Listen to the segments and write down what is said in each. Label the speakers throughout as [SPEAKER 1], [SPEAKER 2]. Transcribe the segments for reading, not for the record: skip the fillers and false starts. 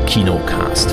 [SPEAKER 1] Kinocast.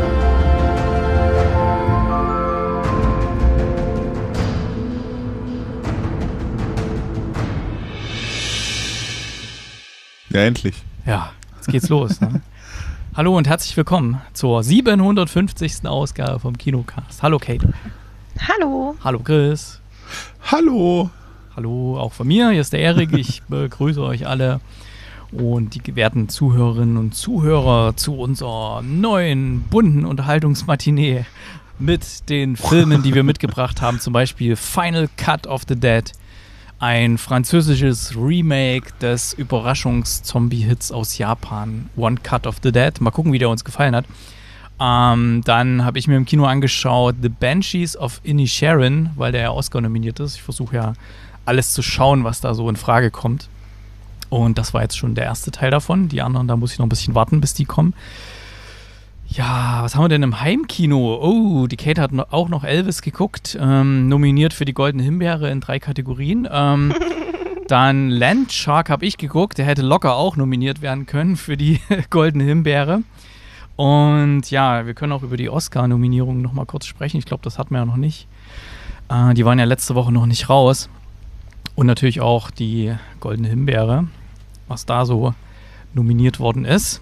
[SPEAKER 2] Ja, endlich.
[SPEAKER 3] Ja, jetzt geht's los. Ne? Hallo und herzlich willkommen zur 750. Ausgabe vom Kinocast. Hallo Kate.
[SPEAKER 4] Hallo.
[SPEAKER 3] Hallo Chris.
[SPEAKER 2] Hallo.
[SPEAKER 3] Hallo auch von mir. Hier ist der Erik. Ich begrüße euch alle und die gewährten Zuhörerinnen und Zuhörer zu unserer neuen, bunten Unterhaltungsmatinee mit den Filmen, die wir mitgebracht haben. Zum Beispiel Final Cut of the Dead. Ein französisches Remake des Überraschungs-Zombie-Hits aus Japan, One Cut of the Dead. Mal gucken, wie der uns gefallen hat. Dann habe ich mir im Kino angeschaut The Banshees of Inisherin, weil der ja Oscar nominiert ist. Ich versuche ja alles zu schauen, was da so in Frage kommt. Und das war jetzt schon der erste Teil davon. Die anderen, da muss ich noch ein bisschen warten, bis die kommen. Ja, was haben wir denn im Heimkino? Oh, die Kate hat auch noch Elvis geguckt, nominiert für die Goldene Himbeere in 3 Kategorien. Dann Landshark habe ich geguckt, der hätte locker auch nominiert werden können für die Goldene Himbeere. Und ja, wir können auch über die Oscar-Nominierungen noch mal kurz sprechen. Ich glaube, das hatten wir ja noch nicht. Die waren ja letzte Woche noch nicht raus. Und natürlich auch die Goldene Himbeere, was da so nominiert worden ist.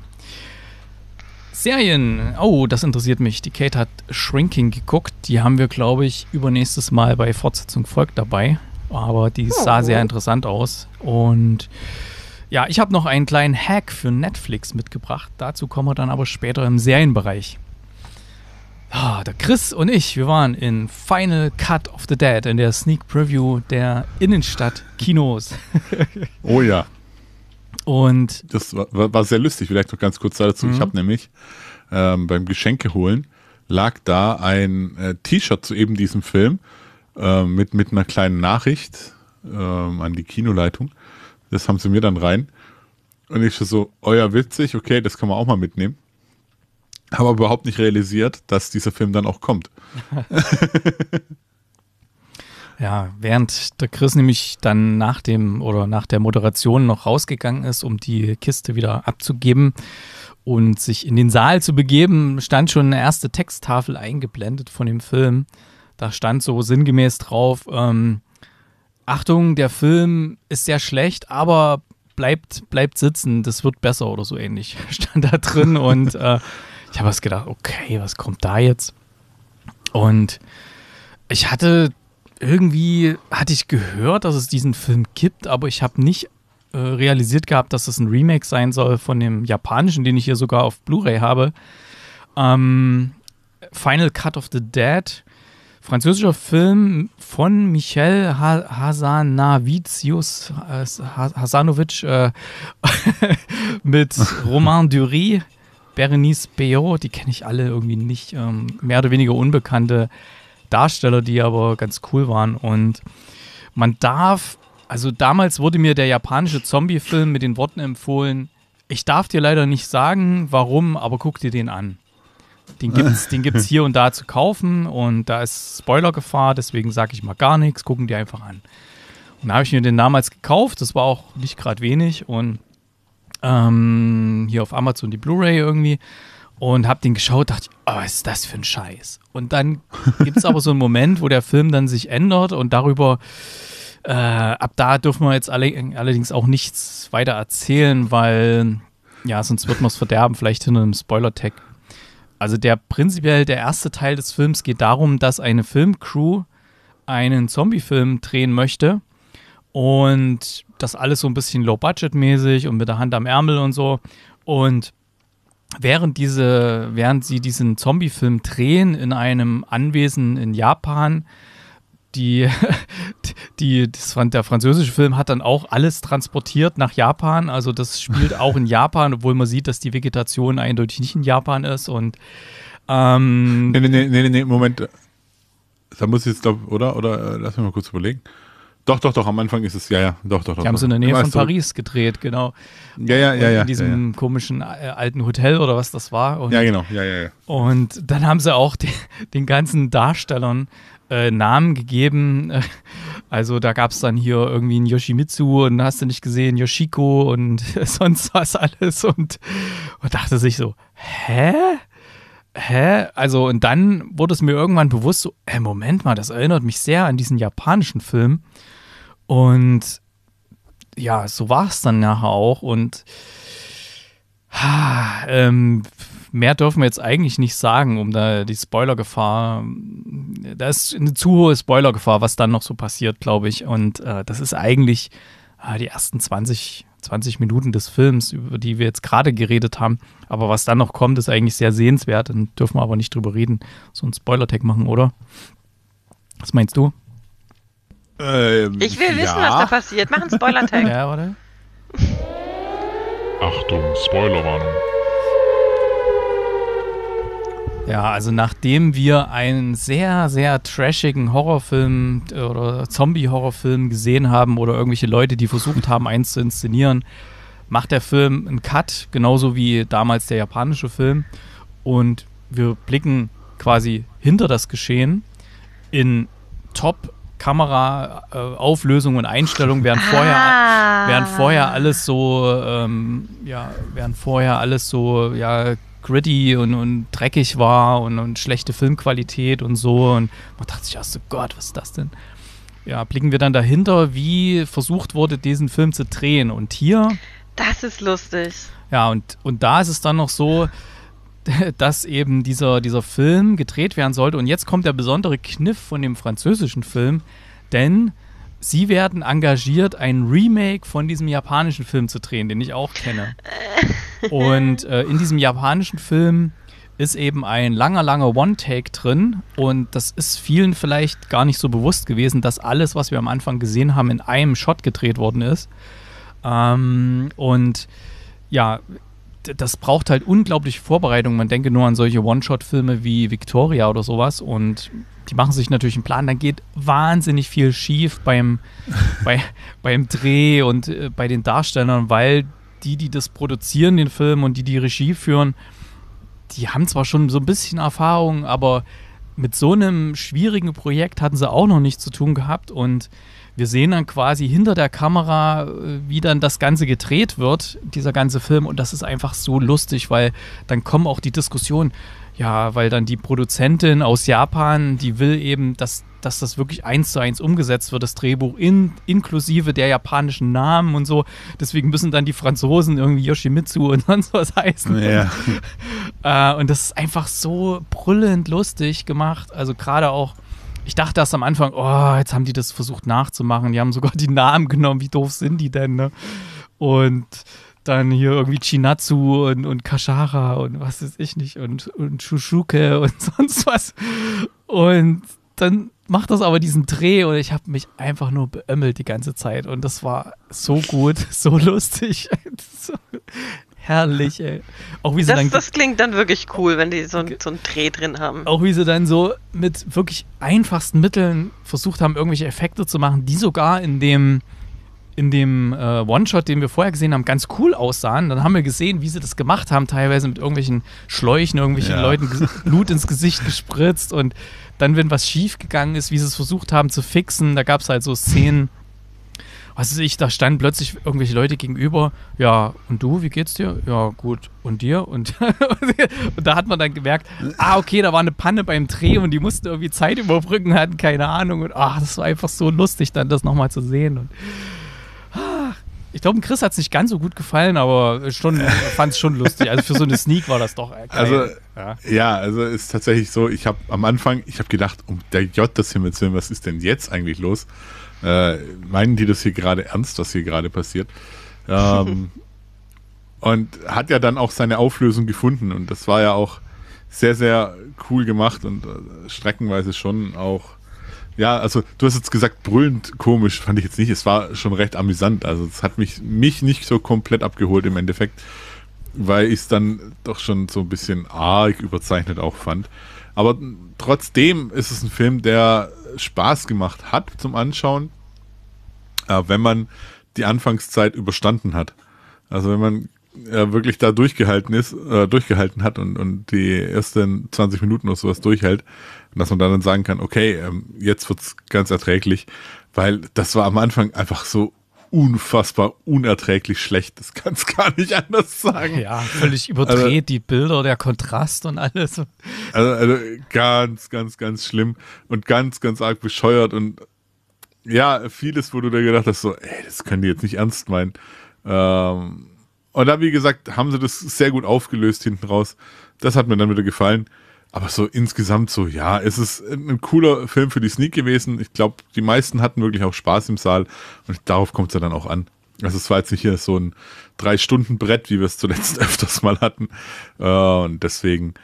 [SPEAKER 3] Serien, oh, das interessiert mich. Die Kate hat Shrinking geguckt. Die haben wir, glaube ich, übernächstes Mal bei Fortsetzung folgt dabei. Aber die sah sehr interessant aus. Und ja, ich habe noch einen kleinen Hack für Netflix mitgebracht. Dazu kommen wir dann aber später im Serienbereich. Der Chris und ich, wir waren in Final Cut of the Dead, in der Sneak Preview der Innenstadt-Kinos.
[SPEAKER 2] Oh ja.
[SPEAKER 3] Und
[SPEAKER 2] das war sehr lustig, vielleicht noch ganz kurz dazu. Ich habe nämlich beim Geschenke holen lag da ein T-Shirt zu eben diesem Film mit einer kleinen Nachricht an die Kinoleitung. Das haben sie mir dann rein. Und ich so, oh ja, witzig, okay, das kann man auch mal mitnehmen. Habe aber überhaupt nicht realisiert, dass dieser Film dann auch kommt.
[SPEAKER 3] Ja, während der Chris nämlich dann nach der Moderation noch rausgegangen ist, um die Kiste wieder abzugeben und sich in den Saal zu begeben, stand schon eine erste Texttafel eingeblendet von dem Film. Da stand so sinngemäß drauf, Achtung, der Film ist sehr schlecht, aber bleibt sitzen, das wird besser oder so ähnlich. Stand da drin und ich habe was gedacht, okay, was kommt da jetzt? Und irgendwie hatte ich gehört, dass es diesen Film gibt, aber ich habe nicht realisiert gehabt, dass es ein Remake sein soll von dem japanischen, den ich hier sogar auf Blu-ray habe. Final Cut of the Dead, französischer Film von Michel Hasanovic mit Romain Duris, Berenice Bejo, die kenne ich alle irgendwie nicht, mehr oder weniger unbekannte Darsteller, die aber ganz cool waren. Und damals wurde mir der japanische Zombie-Film mit den Worten empfohlen, ich darf dir leider nicht sagen, warum, aber guck dir den an. Den gibt's hier und da zu kaufen und da ist Spoilergefahr, deswegen sage ich mal gar nichts, gucken die einfach an. Und da habe ich mir den damals gekauft, das war auch nicht gerade wenig und hier auf Amazon die Blu-ray irgendwie und habe den geschaut, dachte ich, oh, was ist das für ein Scheiß? Und dann gibt es aber so einen Moment, wo der Film dann sich ändert und darüber, ab da dürfen wir jetzt allerdings auch nichts weiter erzählen, weil, ja, sonst wird man es verderben, vielleicht hinter einem Spoiler-Tag. Also prinzipiell der erste Teil des Films geht darum, dass eine Filmcrew einen Zombie-Film drehen möchte und das alles so ein bisschen low-budget-mäßig und mit der Hand am Ärmel und so. Und während sie diesen Zombie-Film drehen in einem Anwesen in Japan, der französische Film hat dann auch alles transportiert nach Japan. Also das spielt auch in Japan, obwohl man sieht, dass die Vegetation eindeutig nicht in Japan ist. Und
[SPEAKER 2] Nee, Moment. Da muss ich jetzt, oder lass mich mal kurz überlegen. Doch, am Anfang ist es, doch.
[SPEAKER 3] Die haben es in der Nähe von Paris gedreht, genau.
[SPEAKER 2] Ja.
[SPEAKER 3] In diesem komischen alten Hotel oder was das war. Und,
[SPEAKER 2] ja, genau, ja.
[SPEAKER 3] Und dann haben sie auch den ganzen Darstellern Namen gegeben. Also da gab es dann hier irgendwie einen Yoshimitsu und hast du nicht gesehen, Yoshiko und sonst was alles. Und dachte sich so, hä? hä? Also, und dann wurde es mir irgendwann bewusst, so, Moment mal, das erinnert mich sehr an diesen japanischen Film. Und ja, so war es dann nachher auch. Und mehr dürfen wir jetzt eigentlich nicht sagen, um da die Spoilergefahr. Da ist eine zu hohe Spoilergefahr, was dann noch so passiert, glaube ich. Und das ist eigentlich die ersten 20 Minuten des Films, über die wir jetzt gerade geredet haben. Aber was dann noch kommt, ist eigentlich sehr sehenswert. Dann dürfen wir aber nicht drüber reden. So ein Spoiler-Tag machen, oder? Was meinst du?
[SPEAKER 1] Ich will wissen, was da passiert. Mach einen Spoiler-Tag.
[SPEAKER 3] Ja, warte.
[SPEAKER 4] Achtung, Spoilerwarnung.
[SPEAKER 3] Ja, also nachdem wir einen sehr, sehr trashigen Horrorfilm oder Zombie-Horrorfilm gesehen haben oder irgendwelche Leute, die versucht haben, eins zu inszenieren, macht der Film einen Cut, genauso wie damals der japanische Film. Und wir blicken quasi hinter das Geschehen in Top-Kamera-Auflösung und Einstellung, während vorher alles so gritty und dreckig war und schlechte Filmqualität und so. Und man dachte sich, oh Gott, was ist das denn? Ja, blicken wir dann dahinter, wie versucht wurde, diesen Film zu drehen. Und hier...
[SPEAKER 1] Das ist lustig.
[SPEAKER 3] Ja, und da ist es dann noch so, dass eben dieser Film gedreht werden sollte. Und jetzt kommt der besondere Kniff von dem französischen Film, denn sie werden engagiert, ein Remake von diesem japanischen Film zu drehen, den ich auch kenne. Und in diesem japanischen Film ist eben ein langer One-Take drin. Und das ist vielen vielleicht gar nicht so bewusst gewesen, dass alles, was wir am Anfang gesehen haben, in einem Shot gedreht worden ist. Und ja, das braucht halt unglaubliche Vorbereitung. Man denke nur an solche One-Shot-Filme wie Victoria oder sowas. Und die machen sich natürlich einen Plan. Dann geht wahnsinnig viel schief beim Dreh und bei den Darstellern, weil die das produzieren, den Film, und die Regie führen, die haben zwar schon so ein bisschen Erfahrung, aber mit so einem schwierigen Projekt hatten sie auch noch nichts zu tun gehabt. Und wir sehen dann quasi hinter der Kamera, wie dann das Ganze gedreht wird, dieser ganze Film. Und das ist einfach so lustig, weil dann kommen auch die Diskussionen, ja, weil dann die Produzentin aus Japan, die will eben, dass das wirklich 1:1 umgesetzt wird, das Drehbuch inklusive der japanischen Namen und so. Deswegen müssen dann die Franzosen irgendwie Yoshimitsu und sonst was heißen.
[SPEAKER 2] Ja.
[SPEAKER 3] Und das ist einfach so brüllend lustig gemacht. Also gerade auch, ich dachte erst am Anfang, oh, jetzt haben die das versucht nachzumachen. Die haben sogar die Namen genommen. Wie doof sind die denn, ne? Und dann hier irgendwie Chinatsu und Kashara und was weiß ich nicht und Shushuke und sonst was. Und dann macht das aber diesen Dreh und ich habe mich einfach nur beömmelt die ganze Zeit. Und das war so gut, so lustig. So herrlich, ey. Auch wie sie
[SPEAKER 1] das klingt dann wirklich cool, wenn die so einen Dreh drin haben.
[SPEAKER 3] Auch wie sie dann so mit wirklich einfachsten Mitteln versucht haben, irgendwelche Effekte zu machen, die sogar in dem One-Shot, den wir vorher gesehen haben, ganz cool aussahen. Dann haben wir gesehen, wie sie das gemacht haben, teilweise mit irgendwelchen Schläuchen, irgendwelchen Leuten Blut ins Gesicht gespritzt, und dann, wenn was schief gegangen ist, wie sie es versucht haben zu fixen, da gab es halt so Szenen, was weiß ich, da standen plötzlich irgendwelche Leute gegenüber, ja, und du, wie geht's dir? Ja, gut, und dir? Und da hat man dann gemerkt, okay, da war eine Panne beim Dreh und die mussten irgendwie Zeit überbrücken, hatten keine Ahnung, und das war einfach so lustig, dann das nochmal zu sehen. Und ich glaube, Chris hat es nicht ganz so gut gefallen, aber fand es schon lustig. Also für so eine Sneak war das doch geil.
[SPEAKER 2] Also, also ist tatsächlich so, ich habe am Anfang, gedacht, um der J des Himmels Willen, was ist denn jetzt eigentlich los? Meinen die das hier gerade ernst, was hier gerade passiert? Und hat ja dann auch seine Auflösung gefunden, und das war ja auch sehr, sehr cool gemacht und streckenweise schon auch. Ja, also du hast jetzt gesagt, brüllend komisch, fand ich jetzt nicht. Es war schon recht amüsant. Also es hat mich nicht so komplett abgeholt im Endeffekt, weil ich es dann doch schon so ein bisschen arg überzeichnet auch fand. Aber trotzdem ist es ein Film, der Spaß gemacht hat zum Anschauen, wenn man die Anfangszeit überstanden hat. Also wenn man wirklich da durchgehalten hat und die ersten 20 Minuten oder sowas durchhält, und dass man dann sagen kann, okay, jetzt wird's ganz erträglich, weil das war am Anfang einfach so unfassbar unerträglich schlecht. Das kann es gar nicht anders sagen.
[SPEAKER 3] Ja, völlig überdreht, also, die Bilder, der Kontrast und alles.
[SPEAKER 2] Also ganz, ganz, ganz schlimm und ganz, ganz arg bescheuert und ja, vieles, wo du da gedacht hast, so, das können die jetzt nicht ernst meinen. Und dann, wie gesagt, haben sie das sehr gut aufgelöst hinten raus. Das hat mir dann wieder gefallen. Aber so insgesamt so, ja, es ist ein cooler Film für die Sneak gewesen. Ich glaube, die meisten hatten wirklich auch Spaß im Saal und darauf kommt es ja dann auch an. Also es war jetzt nicht hier so ein 3-Stunden-Brett, wie wir es zuletzt öfters mal hatten. Und deswegen,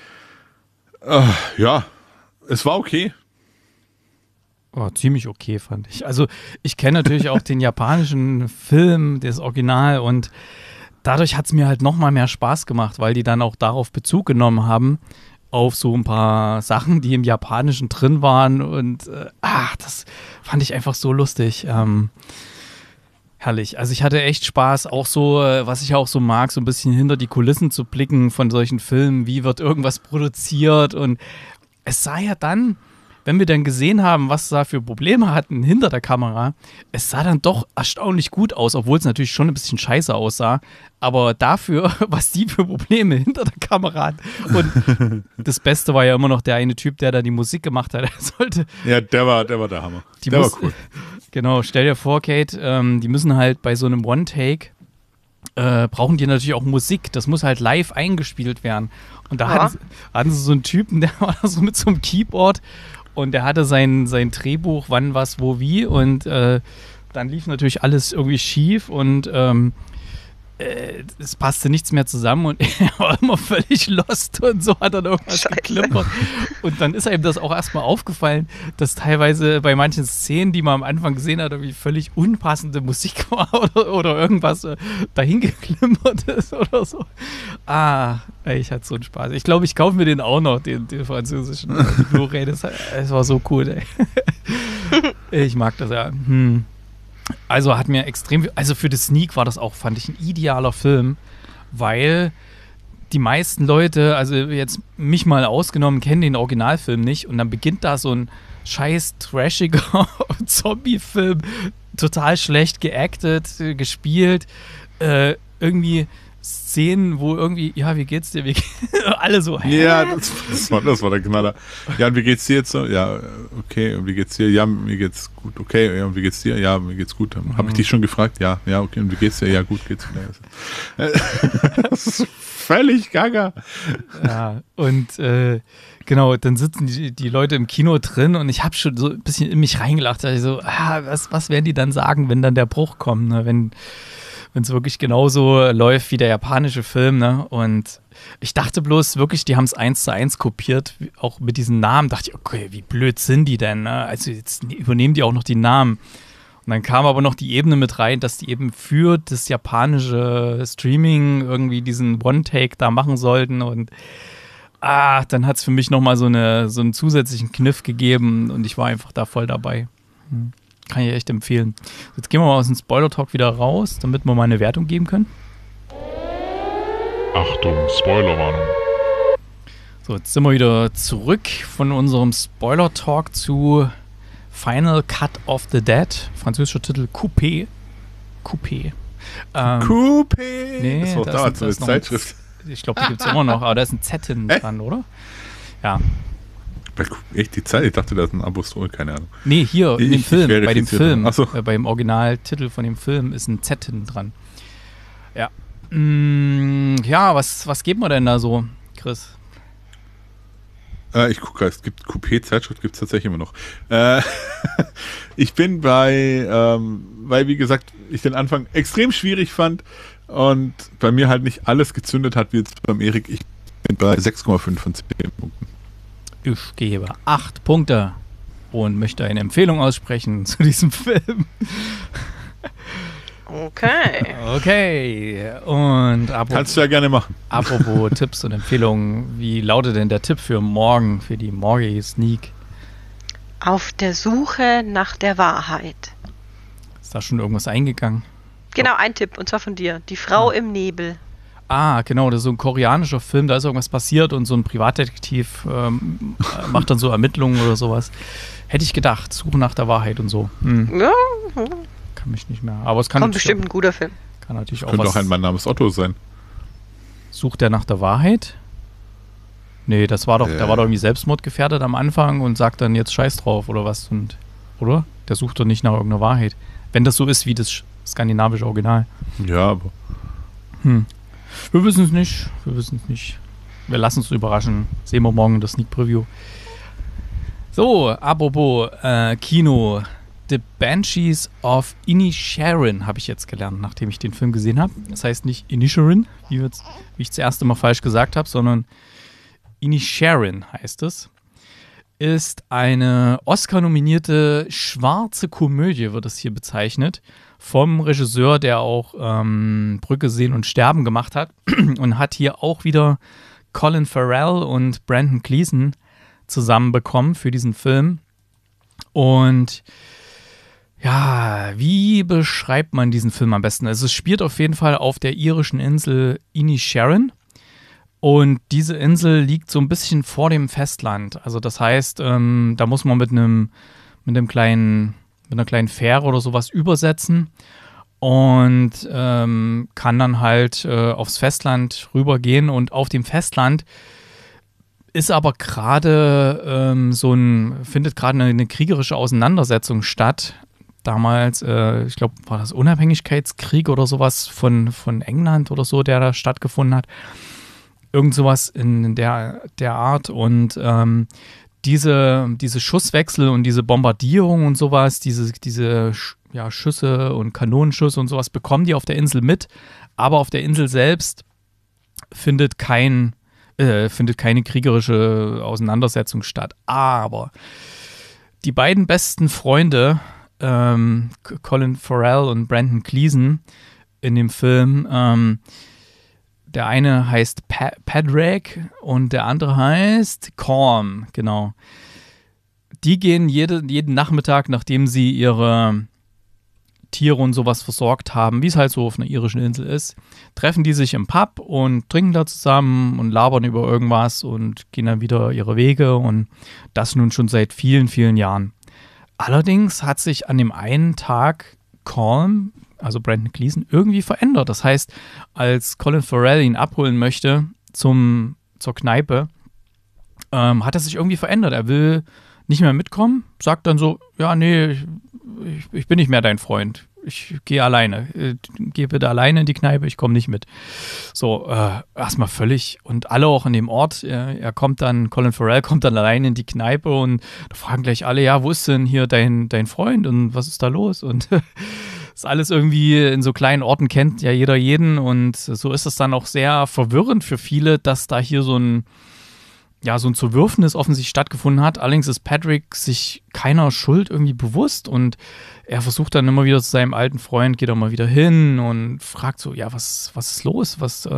[SPEAKER 2] ja, es war okay.
[SPEAKER 3] Oh, ziemlich okay, fand ich. Also ich kenne natürlich auch den japanischen Film, das Original, und dadurch hat es mir halt nochmal mehr Spaß gemacht, weil die dann auch darauf Bezug genommen haben, auf so ein paar Sachen, die im Japanischen drin waren und das fand ich einfach so lustig. Herrlich. Also ich hatte echt Spaß, auch so, was ich auch so mag, so ein bisschen hinter die Kulissen zu blicken von solchen Filmen, wie wird irgendwas produziert, und es sah ja dann, wenn wir dann gesehen haben, was da für Probleme hatten hinter der Kamera, es sah dann doch erstaunlich gut aus, obwohl es natürlich schon ein bisschen scheiße aussah. Aber dafür, was die für Probleme hinter der Kamera hatten. Und das Beste war ja immer noch der eine Typ, der da die Musik gemacht hat.
[SPEAKER 2] Ja, der war der Hammer. Der war cool.
[SPEAKER 3] Genau, stell dir vor, Kate, die müssen halt bei so einem One-Take brauchen die natürlich auch Musik. Das muss halt live eingespielt werden. Und da hatten sie so einen Typen, der war so mit so einem Keyboard. Und der hatte sein Drehbuch, wann, was, wo, wie. Und dann lief natürlich alles irgendwie schief und es passte nichts mehr zusammen. Und er war immer völlig lost und so hat dann irgendwas geklimpert. Und dann ist ihm das auch erstmal aufgefallen, dass teilweise bei manchen Szenen, die man am Anfang gesehen hat, irgendwie völlig unpassende Musik war oder irgendwas dahin geklimpert ist oder so. Ich hatte so einen Spaß. Ich glaube, ich kaufe mir den auch noch, den französischen Blu-ray. Das war so cool, ey. Ich mag das ja. Also hat mir extrem, also für das Sneak war das auch, fand ich, ein idealer Film, weil die meisten Leute, also jetzt mich mal ausgenommen, kennen den Originalfilm nicht und dann beginnt da so ein scheiß trashiger Zombie-Film, total schlecht geactet, gespielt, irgendwie Szenen, wo irgendwie, ja, wie geht's dir? Alle so, hä?
[SPEAKER 2] Ja, das war der Knaller. Ja, und wie geht's dir jetzt so? Ja, okay, und wie geht's dir? Ja, mir geht's gut. Okay, ja, und wie geht's dir? Ja, mir geht's gut. Habe ich dich schon gefragt? Ja, okay, und wie geht's dir? Ja, gut geht's mir. Das ist völlig gaga.
[SPEAKER 3] Ja, und genau, dann sitzen die Leute im Kino drin und ich habe schon so ein bisschen in mich reingelacht. Also, was werden die dann sagen, wenn dann der Bruch kommt, ne? Wenn es wirklich genauso läuft wie der japanische Film, ne? Und ich dachte bloß wirklich, die haben es 1:1 kopiert, auch mit diesen Namen. Dachte ich, okay, wie blöd sind die denn, ne? Also jetzt übernehmen die auch noch die Namen. Und dann kam aber noch die Ebene mit rein, dass die eben für das japanische Streaming irgendwie diesen One-Take da machen sollten. Und dann hat es für mich nochmal so einen zusätzlichen Kniff gegeben und ich war einfach da voll dabei. Kann ich echt empfehlen. Jetzt gehen wir mal aus dem Spoiler-Talk wieder raus, damit wir mal eine Wertung geben können.
[SPEAKER 4] Achtung, Spoilerwarnung.
[SPEAKER 3] So, jetzt sind wir wieder zurück von unserem Spoiler-Talk zu Final Cut of the Dead. Französischer Titel Coupé.
[SPEAKER 2] Coupé!
[SPEAKER 3] Nee,
[SPEAKER 2] das war damals so eine Zeitschrift.
[SPEAKER 3] Ich glaube, die gibt es immer noch, aber da ist ein Z hinten dran, oder? Ja.
[SPEAKER 2] Echt die Zeit? Ich dachte, da ist ein Apostol, keine Ahnung.
[SPEAKER 3] Nee, hier in dem Film, bei dem Film,
[SPEAKER 2] Ach so.
[SPEAKER 3] Beim Originaltitel von dem Film ist ein Z hinten dran. Ja. Ja, was geben wir denn da so, Chris?
[SPEAKER 2] Ich gucke, es gibt Coupé-Zeitschrift, gibt es tatsächlich immer noch. Ich bin weil wie gesagt, ich den Anfang extrem schwierig fand und bei mir halt nicht alles gezündet hat, wie jetzt beim Erik. Ich bin bei 6,5 von 10 Punkten.
[SPEAKER 3] Ich gebe 8 Punkte und möchte eine Empfehlung aussprechen zu diesem Film. Okay. Und
[SPEAKER 2] kannst du ja gerne machen.
[SPEAKER 3] Apropos Tipps und Empfehlungen, wie lautet denn der Tipp für morgen, für die morgige Sneak?
[SPEAKER 1] Auf der Suche nach der Wahrheit.
[SPEAKER 3] Ist da schon irgendwas eingegangen?
[SPEAKER 1] Genau, ein Tipp, und zwar von dir. Die Frau im Nebel.
[SPEAKER 3] Genau, das ist so ein koreanischer Film, da ist irgendwas passiert und so ein Privatdetektiv macht dann so Ermittlungen oder sowas. Hätte ich gedacht, Suche nach der Wahrheit und so.
[SPEAKER 1] Ja.
[SPEAKER 3] kann mich nicht mehr. Aber es kann
[SPEAKER 1] kommt bestimmt ein guter Film.
[SPEAKER 3] Kann natürlich auch
[SPEAKER 2] könnte auch ein Mann namens Otto sein.
[SPEAKER 3] Sucht er nach der Wahrheit? Nee, der war doch irgendwie selbstmordgefährdet am Anfang und sagt dann jetzt Scheiß drauf oder was. Oder? Der sucht doch nicht nach irgendeiner Wahrheit. Wenn das so ist wie das skandinavische Original.
[SPEAKER 2] Ja, aber.
[SPEAKER 3] Wir wissen es nicht. Wir lassen uns überraschen. Sehen wir morgen das Sneak Preview. So, apropos Kino. The Banshees of Inisherin habe ich jetzt gelernt, nachdem ich den Film gesehen habe. Das heißt nicht Inisherin, wie ich zuerst immer falsch gesagt habe, sondern Inisherin heißt es. Ist eine Oscar-nominierte schwarze Komödie, wird es hier bezeichnet, vom Regisseur, der auch Brücke sehen und sterben gemacht hat und hat hier auch wieder Colin Farrell und Brendan Gleeson zusammenbekommen für diesen Film. Und ja, wie beschreibt man diesen Film am besten? Also es spielt auf jeden Fall auf der irischen Insel Inisherin. Und diese Insel liegt so ein bisschen vor dem Festland. Also das heißt, da muss man mit einer kleinen Fähre oder sowas übersetzen und kann dann halt aufs Festland rübergehen. Und auf dem Festland ist aber gerade findet gerade eine kriegerische Auseinandersetzung statt. Damals, ich glaube, war das Unabhängigkeitskrieg oder sowas von England oder so, der da stattgefunden hat. Irgend sowas in der Art. Und diese Schusswechsel und diese Bombardierung und sowas, diese Schüsse und Kanonenschüsse und sowas bekommen die auf der Insel mit. Aber auf der Insel selbst findet keine kriegerische Auseinandersetzung statt. Aber die beiden besten Freunde, Colin Farrell und Brendan Gleeson in dem Film, der eine heißt Padraig und der andere heißt Corm, genau. Die gehen jeden Nachmittag, nachdem sie ihre Tiere und sowas versorgt haben, wie es halt so auf einer irischen Insel ist, treffen die sich im Pub und trinken da zusammen und labern über irgendwas und gehen dann wieder ihre Wege und das nun schon seit vielen, vielen Jahren. Allerdings hat sich an dem einen Tag Corm, also Brendan Gleeson, irgendwie verändert. Das heißt, als Colin Farrell ihn abholen möchte zur Kneipe, hat er sich irgendwie verändert. Er will nicht mehr mitkommen, sagt dann so, ja, nee, ich bin nicht mehr dein Freund. Ich gehe alleine. Geh bitte alleine in die Kneipe, ich komme nicht mit. So, erstmal völlig. Und alle auch in dem Ort, Colin Farrell kommt dann alleine in die Kneipe und da fragen gleich alle, ja, wo ist denn hier dein Freund und was ist da los? Und ist alles irgendwie in so kleinen Orten, kennt ja jeder jeden und so ist es dann auch sehr verwirrend für viele, dass da hier so ein Zerwürfnis offensichtlich stattgefunden hat. Allerdings ist Patrick sich keiner Schuld irgendwie bewusst und er versucht dann immer wieder zu seinem alten Freund, geht auch mal wieder hin und fragt so, ja, was ist los?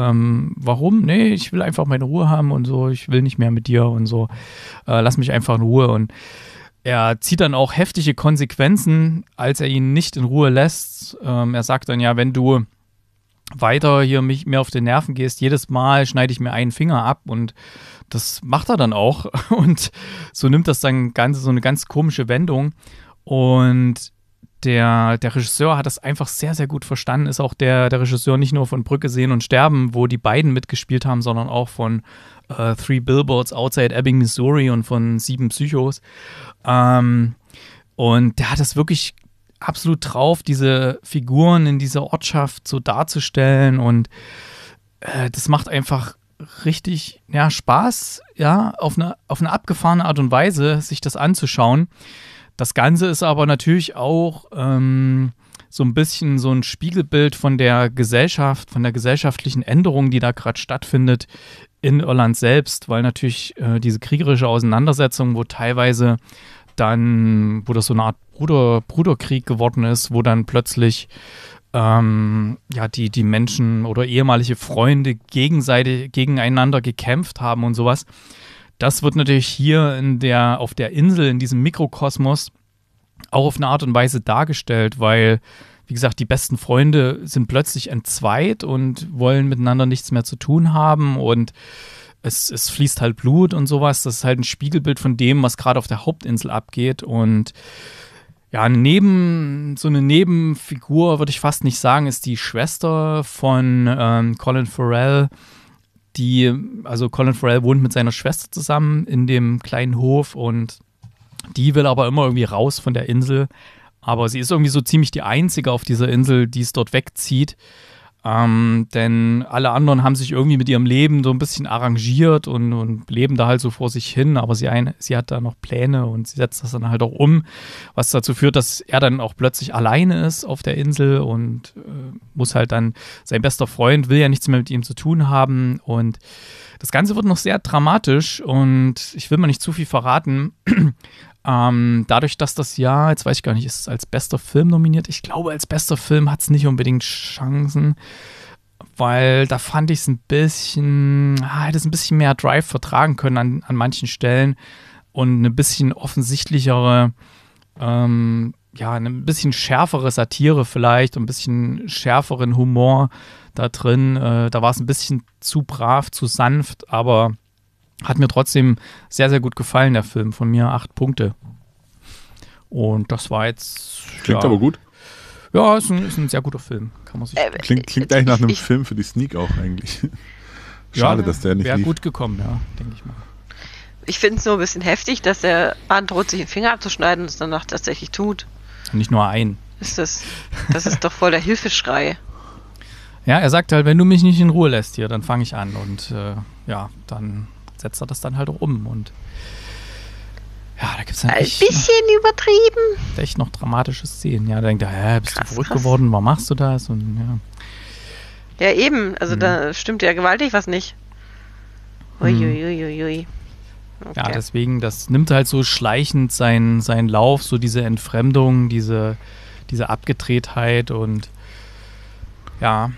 [SPEAKER 3] Warum? Nee, ich will einfach meine Ruhe haben und so, ich will nicht mehr mit dir und so. Lass mich einfach in Ruhe. Und er zieht dann auch heftige Konsequenzen, als er ihn nicht in Ruhe lässt. Er sagt dann, ja, wenn du weiter hier mir auf den Nerven gehst, jedes Mal schneide ich mir einen Finger ab und das macht er dann auch und so nimmt das dann so eine ganz komische Wendung und der Regisseur hat das einfach sehr, sehr gut verstanden, ist auch der Regisseur nicht nur von Brücke sehen und sterben, wo die beiden mitgespielt haben, sondern auch von Three Billboards Outside Ebbing, Missouri und von 7 Psychos und der hat das wirklich absolut drauf, diese Figuren in dieser Ortschaft so darzustellen und das macht einfach richtig Spaß, ja, auf eine abgefahrene Art und Weise, sich das anzuschauen. Das Ganze ist aber natürlich auch so ein bisschen so ein Spiegelbild von der Gesellschaft, von der gesellschaftlichen Änderung, die da gerade stattfindet in Irland selbst, weil natürlich diese kriegerische Auseinandersetzung, wo teilweise dann, wo das so eine Art Bruderkrieg geworden ist, wo dann plötzlich die Menschen oder ehemalige Freunde gegenseitig gegeneinander gekämpft haben und sowas. Das wird natürlich hier auf der Insel, in diesem Mikrokosmos, auch auf eine Art und Weise dargestellt, weil, wie gesagt, die besten Freunde sind plötzlich entzweit und wollen miteinander nichts mehr zu tun haben und es fließt halt Blut und sowas. Das ist halt ein Spiegelbild von dem, was gerade auf der Hauptinsel abgeht und Ja, so eine Nebenfigur, würde ich fast nicht sagen, ist die Schwester von Colin Farrell. Also Colin Farrell wohnt mit seiner Schwester zusammen in dem kleinen Hof und die will aber immer irgendwie raus von der Insel. Aber sie ist irgendwie so ziemlich die Einzige auf dieser Insel, die es dort wegzieht. Denn alle anderen haben sich irgendwie mit ihrem Leben so ein bisschen arrangiert und leben da halt so vor sich hin, aber sie hat da noch Pläne und sie setzt das dann halt auch um, was dazu führt, dass er dann auch plötzlich alleine ist auf der Insel und muss halt dann, sein bester Freund will ja nichts mehr mit ihm zu tun haben und das Ganze wird noch sehr dramatisch und ich will mal nicht zu viel verraten. Dadurch, dass das Jahr, jetzt weiß ich gar nicht, ist es als bester Film nominiert? Ich glaube, als bester Film hat es nicht unbedingt Chancen, weil da fand ich es ein bisschen, hätte es ein bisschen mehr Drive vertragen können an manchen Stellen und eine bisschen offensichtlichere, eine ein bisschen schärfere Satire vielleicht und ein bisschen schärferen Humor da drin. Da war es ein bisschen zu brav, zu sanft, aber hat mir trotzdem sehr, sehr gut gefallen, der Film. Von mir 8 Punkte. Und das war jetzt...
[SPEAKER 2] Klingt aber gut.
[SPEAKER 3] Ja, ist ein sehr guter Film. Kann man sich
[SPEAKER 2] klingt eigentlich nach einem Film für die Sneak auch eigentlich. Schade, dass der nicht
[SPEAKER 3] wäre
[SPEAKER 2] lief.
[SPEAKER 3] Gut gekommen, ja, denke ich mal.
[SPEAKER 1] Ich finde es nur ein bisschen heftig, dass der androht, sich den Finger abzuschneiden und es danach tatsächlich tut.
[SPEAKER 3] Und nicht nur einen.
[SPEAKER 1] Das ist doch voll der Hilfeschrei.
[SPEAKER 3] Ja, er sagt halt, wenn du mich nicht in Ruhe lässt hier, dann fange ich an. Und dann setzt er das dann halt auch um und ja, da gibt es dann
[SPEAKER 1] ein bisschen übertrieben.
[SPEAKER 3] Echt noch dramatische Szenen. Ja, da denkt er, bist du verrückt geworden, warum machst du das? Und
[SPEAKER 1] ja, eben, also da stimmt ja gewaltig was nicht. Uiuiuiui. Okay.
[SPEAKER 3] Ja, deswegen, das nimmt halt so schleichend seinen Lauf, so diese Entfremdung, diese Abgedrehtheit und ja,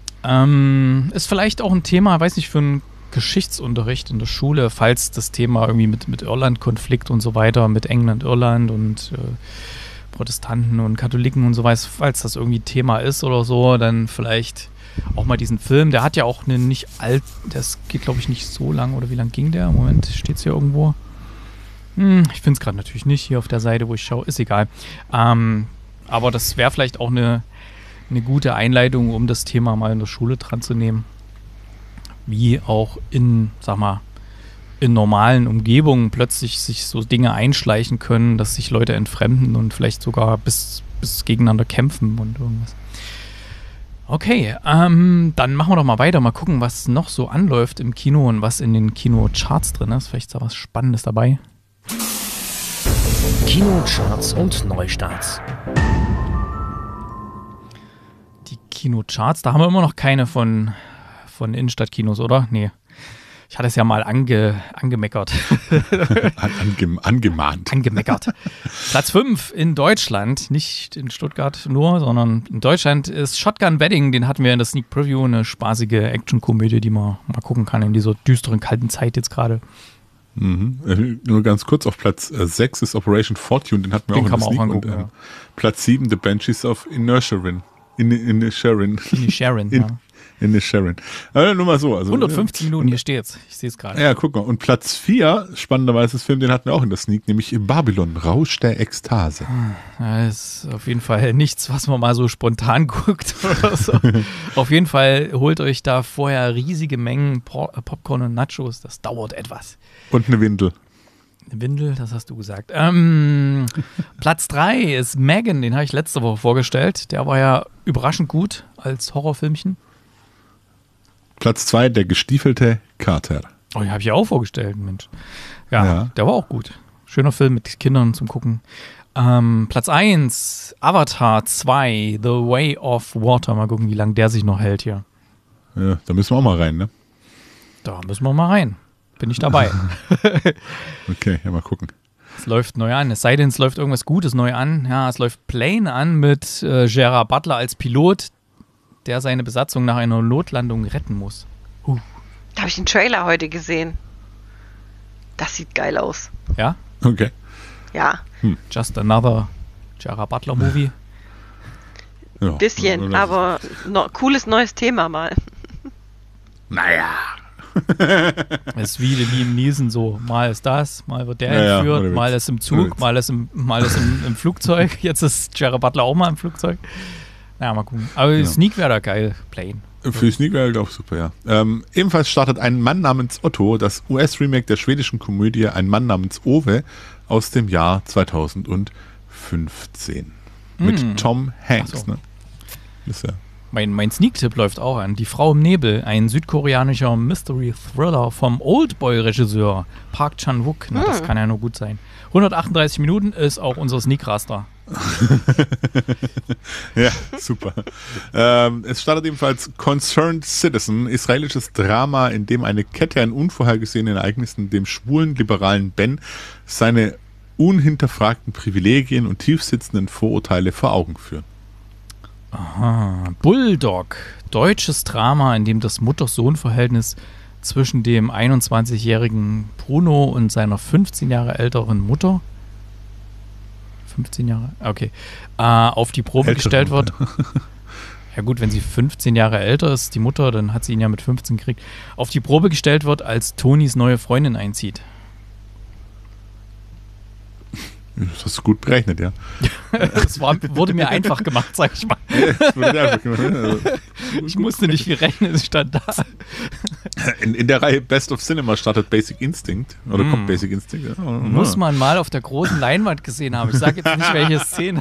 [SPEAKER 3] ist vielleicht auch ein Thema, weiß nicht, für einen Geschichtsunterricht in der Schule, falls das Thema irgendwie mit Irland-Konflikt und so weiter, mit England, Irland und Protestanten und Katholiken und so weiter, falls das irgendwie Thema ist oder so, dann vielleicht auch mal diesen Film. Der hat ja auch eine nicht alt, das geht glaube ich nicht so lang, oder wie lang ging der? Moment, steht es hier irgendwo? Ich finde es gerade natürlich nicht hier auf der Seite, wo ich schaue, ist egal. Aber das wäre vielleicht auch eine gute Einleitung, um das Thema mal in der Schule dran zu nehmen. Wie auch in normalen Umgebungen plötzlich sich so Dinge einschleichen können, dass sich Leute entfremden und vielleicht sogar bis gegeneinander kämpfen und irgendwas. Okay, dann machen wir doch mal weiter. Mal gucken, was noch so anläuft im Kino und was in den Kinocharts drin ist. Vielleicht ist da was Spannendes dabei.
[SPEAKER 4] Kinocharts und Neustarts.
[SPEAKER 3] Die Kinocharts, da haben wir immer noch keine von Innenstadtkinos, oder? Nee. Ich hatte es ja mal angemeckert.
[SPEAKER 2] Angemahnt.
[SPEAKER 3] Angemeckert. Platz 5 in Deutschland, nicht in Stuttgart nur, sondern in Deutschland ist Shotgun Wedding. Den hatten wir in der Sneak Preview, eine spaßige Actionkomödie, die man mal gucken kann in dieser düsteren, kalten Zeit jetzt gerade.
[SPEAKER 2] Nur ganz kurz, auf Platz 6 ist Operation Fortune, den hatten wir auch in der Sneak.
[SPEAKER 3] Angucken,
[SPEAKER 2] und Platz 7 The Banshees of Inisherin. Inisherin. Nur mal so. Also,
[SPEAKER 3] 115 Minuten, hier steht's. Ich sehe es gerade.
[SPEAKER 2] Ja, guck mal. Und Platz 4, spannenderweise, das Film, den hatten wir auch in der Sneak, nämlich Babylon, Rausch der Ekstase.
[SPEAKER 3] Das ist auf jeden Fall nichts, was man mal so spontan guckt oder so. Auf jeden Fall holt euch da vorher riesige Mengen Popcorn und Nachos. Das dauert etwas.
[SPEAKER 2] Und eine Windel.
[SPEAKER 3] Eine Windel, das hast du gesagt. Platz 3 ist Megan, den habe ich letzte Woche vorgestellt. Der war ja überraschend gut als Horrorfilmchen.
[SPEAKER 2] Platz 2, der gestiefelte Kater.
[SPEAKER 3] Oh, den habe ich ja auch vorgestellt, Mensch. Ja, der war auch gut. Schöner Film mit Kindern zum Gucken. Platz 1, Avatar 2, The Way of Water. Mal gucken, wie lange der sich noch hält hier.
[SPEAKER 2] Ja, da müssen wir auch mal rein, ne?
[SPEAKER 3] Da müssen wir mal rein. Bin ich dabei.
[SPEAKER 2] Okay, ja, mal gucken.
[SPEAKER 3] Es läuft neu an. Es sei denn, es läuft irgendwas Gutes neu an. Ja, es läuft Plane an mit Gerard Butler als Pilot, der seine Besatzung nach einer Notlandung retten muss.
[SPEAKER 1] Da habe ich den Trailer heute gesehen. Das sieht geil aus.
[SPEAKER 3] Ja?
[SPEAKER 2] Okay.
[SPEAKER 1] Ja.
[SPEAKER 3] Just another Gerard Butler Movie.
[SPEAKER 1] Ja, bisschen, aber cooles neues Thema mal.
[SPEAKER 2] Naja.
[SPEAKER 3] Das ist wie Liam Neeson so. Mal ist das, mal wird der entführt, mal ist im Zug, mal ist im Flugzeug. Jetzt ist Gerard Butler auch mal im Flugzeug. Ja, mal gucken. Aber Sneak wäre da geil. Plane.
[SPEAKER 2] Für Sneak wäre halt auch super, ja. Ebenfalls startet ein Mann namens Otto, das US-Remake der schwedischen Komödie Ein Mann namens Ove aus dem Jahr 2015. Mit Tom Hanks.
[SPEAKER 3] Ach so.
[SPEAKER 2] Ne? Ist ja.
[SPEAKER 3] Mein Sneak-Tipp läuft auch an. Die Frau im Nebel, ein südkoreanischer Mystery-Thriller vom Oldboy-Regisseur Park Chan-wook. Na, das kann ja nur gut sein. 138 Minuten ist auch unser Sneak-Raster.
[SPEAKER 2] Ja, super. Es startet ebenfalls Concerned Citizen, israelisches Drama, in dem eine Kette an unvorhergesehenen Ereignissen dem schwulen liberalen Ben seine unhinterfragten Privilegien und tiefsitzenden Vorurteile vor Augen führen.
[SPEAKER 3] Aha. Bulldog, deutsches Drama, in dem das Mutter-Sohn-Verhältnis zwischen dem 21-jährigen Bruno und seiner 15 Jahre älteren Mutter 15 Jahre? Okay. Auf die Probe gestellt wird. Ja gut, wenn sie 15 Jahre älter ist, die Mutter, dann hat sie ihn ja mit 15 gekriegt. Auf die Probe gestellt wird, als Tonys neue Freundin einzieht.
[SPEAKER 2] Das hast du gut berechnet, ja.
[SPEAKER 3] Das wurde mir einfach gemacht, sag ich mal. Ich musste nicht viel rechnen, es stand da.
[SPEAKER 2] In der Reihe Best of Cinema startet Basic Instinct. Oder kommt Basic Instinct? Ja.
[SPEAKER 3] Muss man mal auf der großen Leinwand gesehen haben. Ich sage jetzt nicht, welche Szene.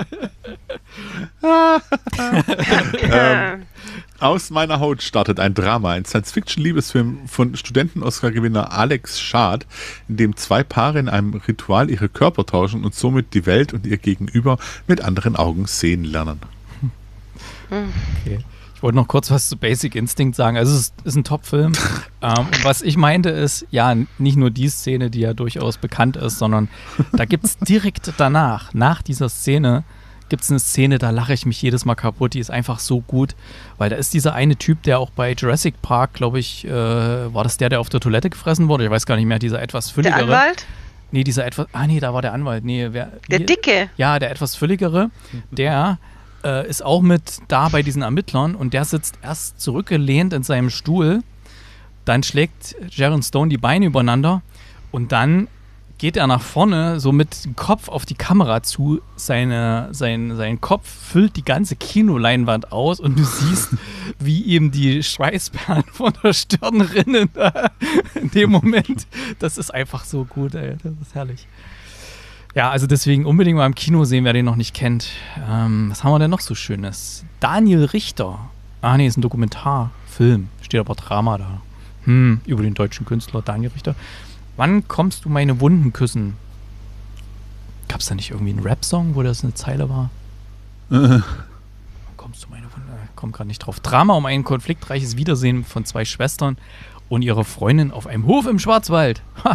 [SPEAKER 2] Aus meiner Haut startet ein Drama, ein Science-Fiction-Liebesfilm von Studenten-Oscar-Gewinner Alex Schad, in dem zwei Paare in einem Ritual ihre Körper tauschen und somit die Welt und ihr Gegenüber mit anderen Augen sehen lernen.
[SPEAKER 3] Okay. Ich wollte noch kurz was zu Basic Instinct sagen. Also es ist ein Top-Film. Und was ich meinte ist, ja, nicht nur die Szene, die ja durchaus bekannt ist, sondern da gibt es direkt danach, nach dieser Szene, gibt es eine Szene, da lache ich mich jedes Mal kaputt. Die ist einfach so gut, weil da ist dieser eine Typ, der auch bei Jurassic Park, glaube ich, war das der auf der Toilette gefressen wurde? Ich weiß gar nicht mehr, dieser etwas fülligere.
[SPEAKER 1] Der Anwalt?
[SPEAKER 3] Nee, da war der Anwalt. Nee,
[SPEAKER 1] der Dicke?
[SPEAKER 3] Ja, der etwas fülligere, der ist auch mit da bei diesen Ermittlern und der sitzt erst zurückgelehnt in seinem Stuhl, dann schlägt Sharon Stone die Beine übereinander und dann geht er nach vorne, so mit dem Kopf auf die Kamera zu, sein Kopf füllt die ganze Kinoleinwand aus und du siehst, wie ihm die Schweißperlen von der Stirn rinnen in dem Moment. Das ist einfach so gut, ey. Das ist herrlich. Ja, also deswegen unbedingt mal im Kino sehen, wer den noch nicht kennt. Was haben wir denn noch so Schönes? Daniel Richter. Ah nee, ist ein Dokumentarfilm. Steht aber Drama da. Über den deutschen Künstler Daniel Richter. Wann kommst du meine Wunden küssen? Gab es da nicht irgendwie einen Rap-Song, wo das eine Zeile war? Wann kommst du meine Wunden? Komm gerade nicht drauf. Drama um ein konfliktreiches Wiedersehen von zwei Schwestern und ihrer Freundin auf einem Hof im Schwarzwald. Ha!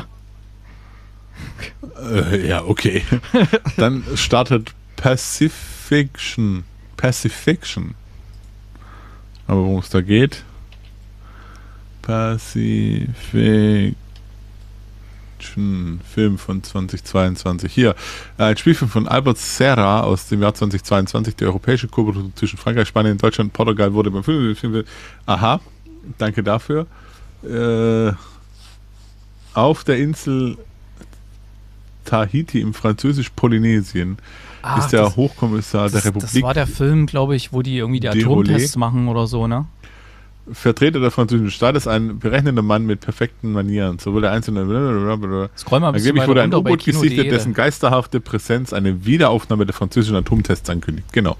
[SPEAKER 2] Ja, okay. Dann startet Pacifiction. Aber worum es da geht? Film von 2022. Hier, ein Spielfilm von Albert Serra aus dem Jahr 2022. Die europäische Koproduktion zwischen Frankreich, Spanien, Deutschland und Portugal wurde beim Film. Aha, danke dafür. Auf der Insel Tahiti im französisch-Polynesien ist der Hochkommissar der Republik.
[SPEAKER 3] Das war der Film, glaube ich, wo die irgendwie die Atomtests machen oder so, ne?
[SPEAKER 2] Vertreter der französischen Staates, ein berechnender Mann mit perfekten Manieren. Sowohl der einzelne. Angeblich wurde ein U-Boot gesichtet, dessen geisterhafte Präsenz eine Wiederaufnahme der französischen Atomtests ankündigt. Genau.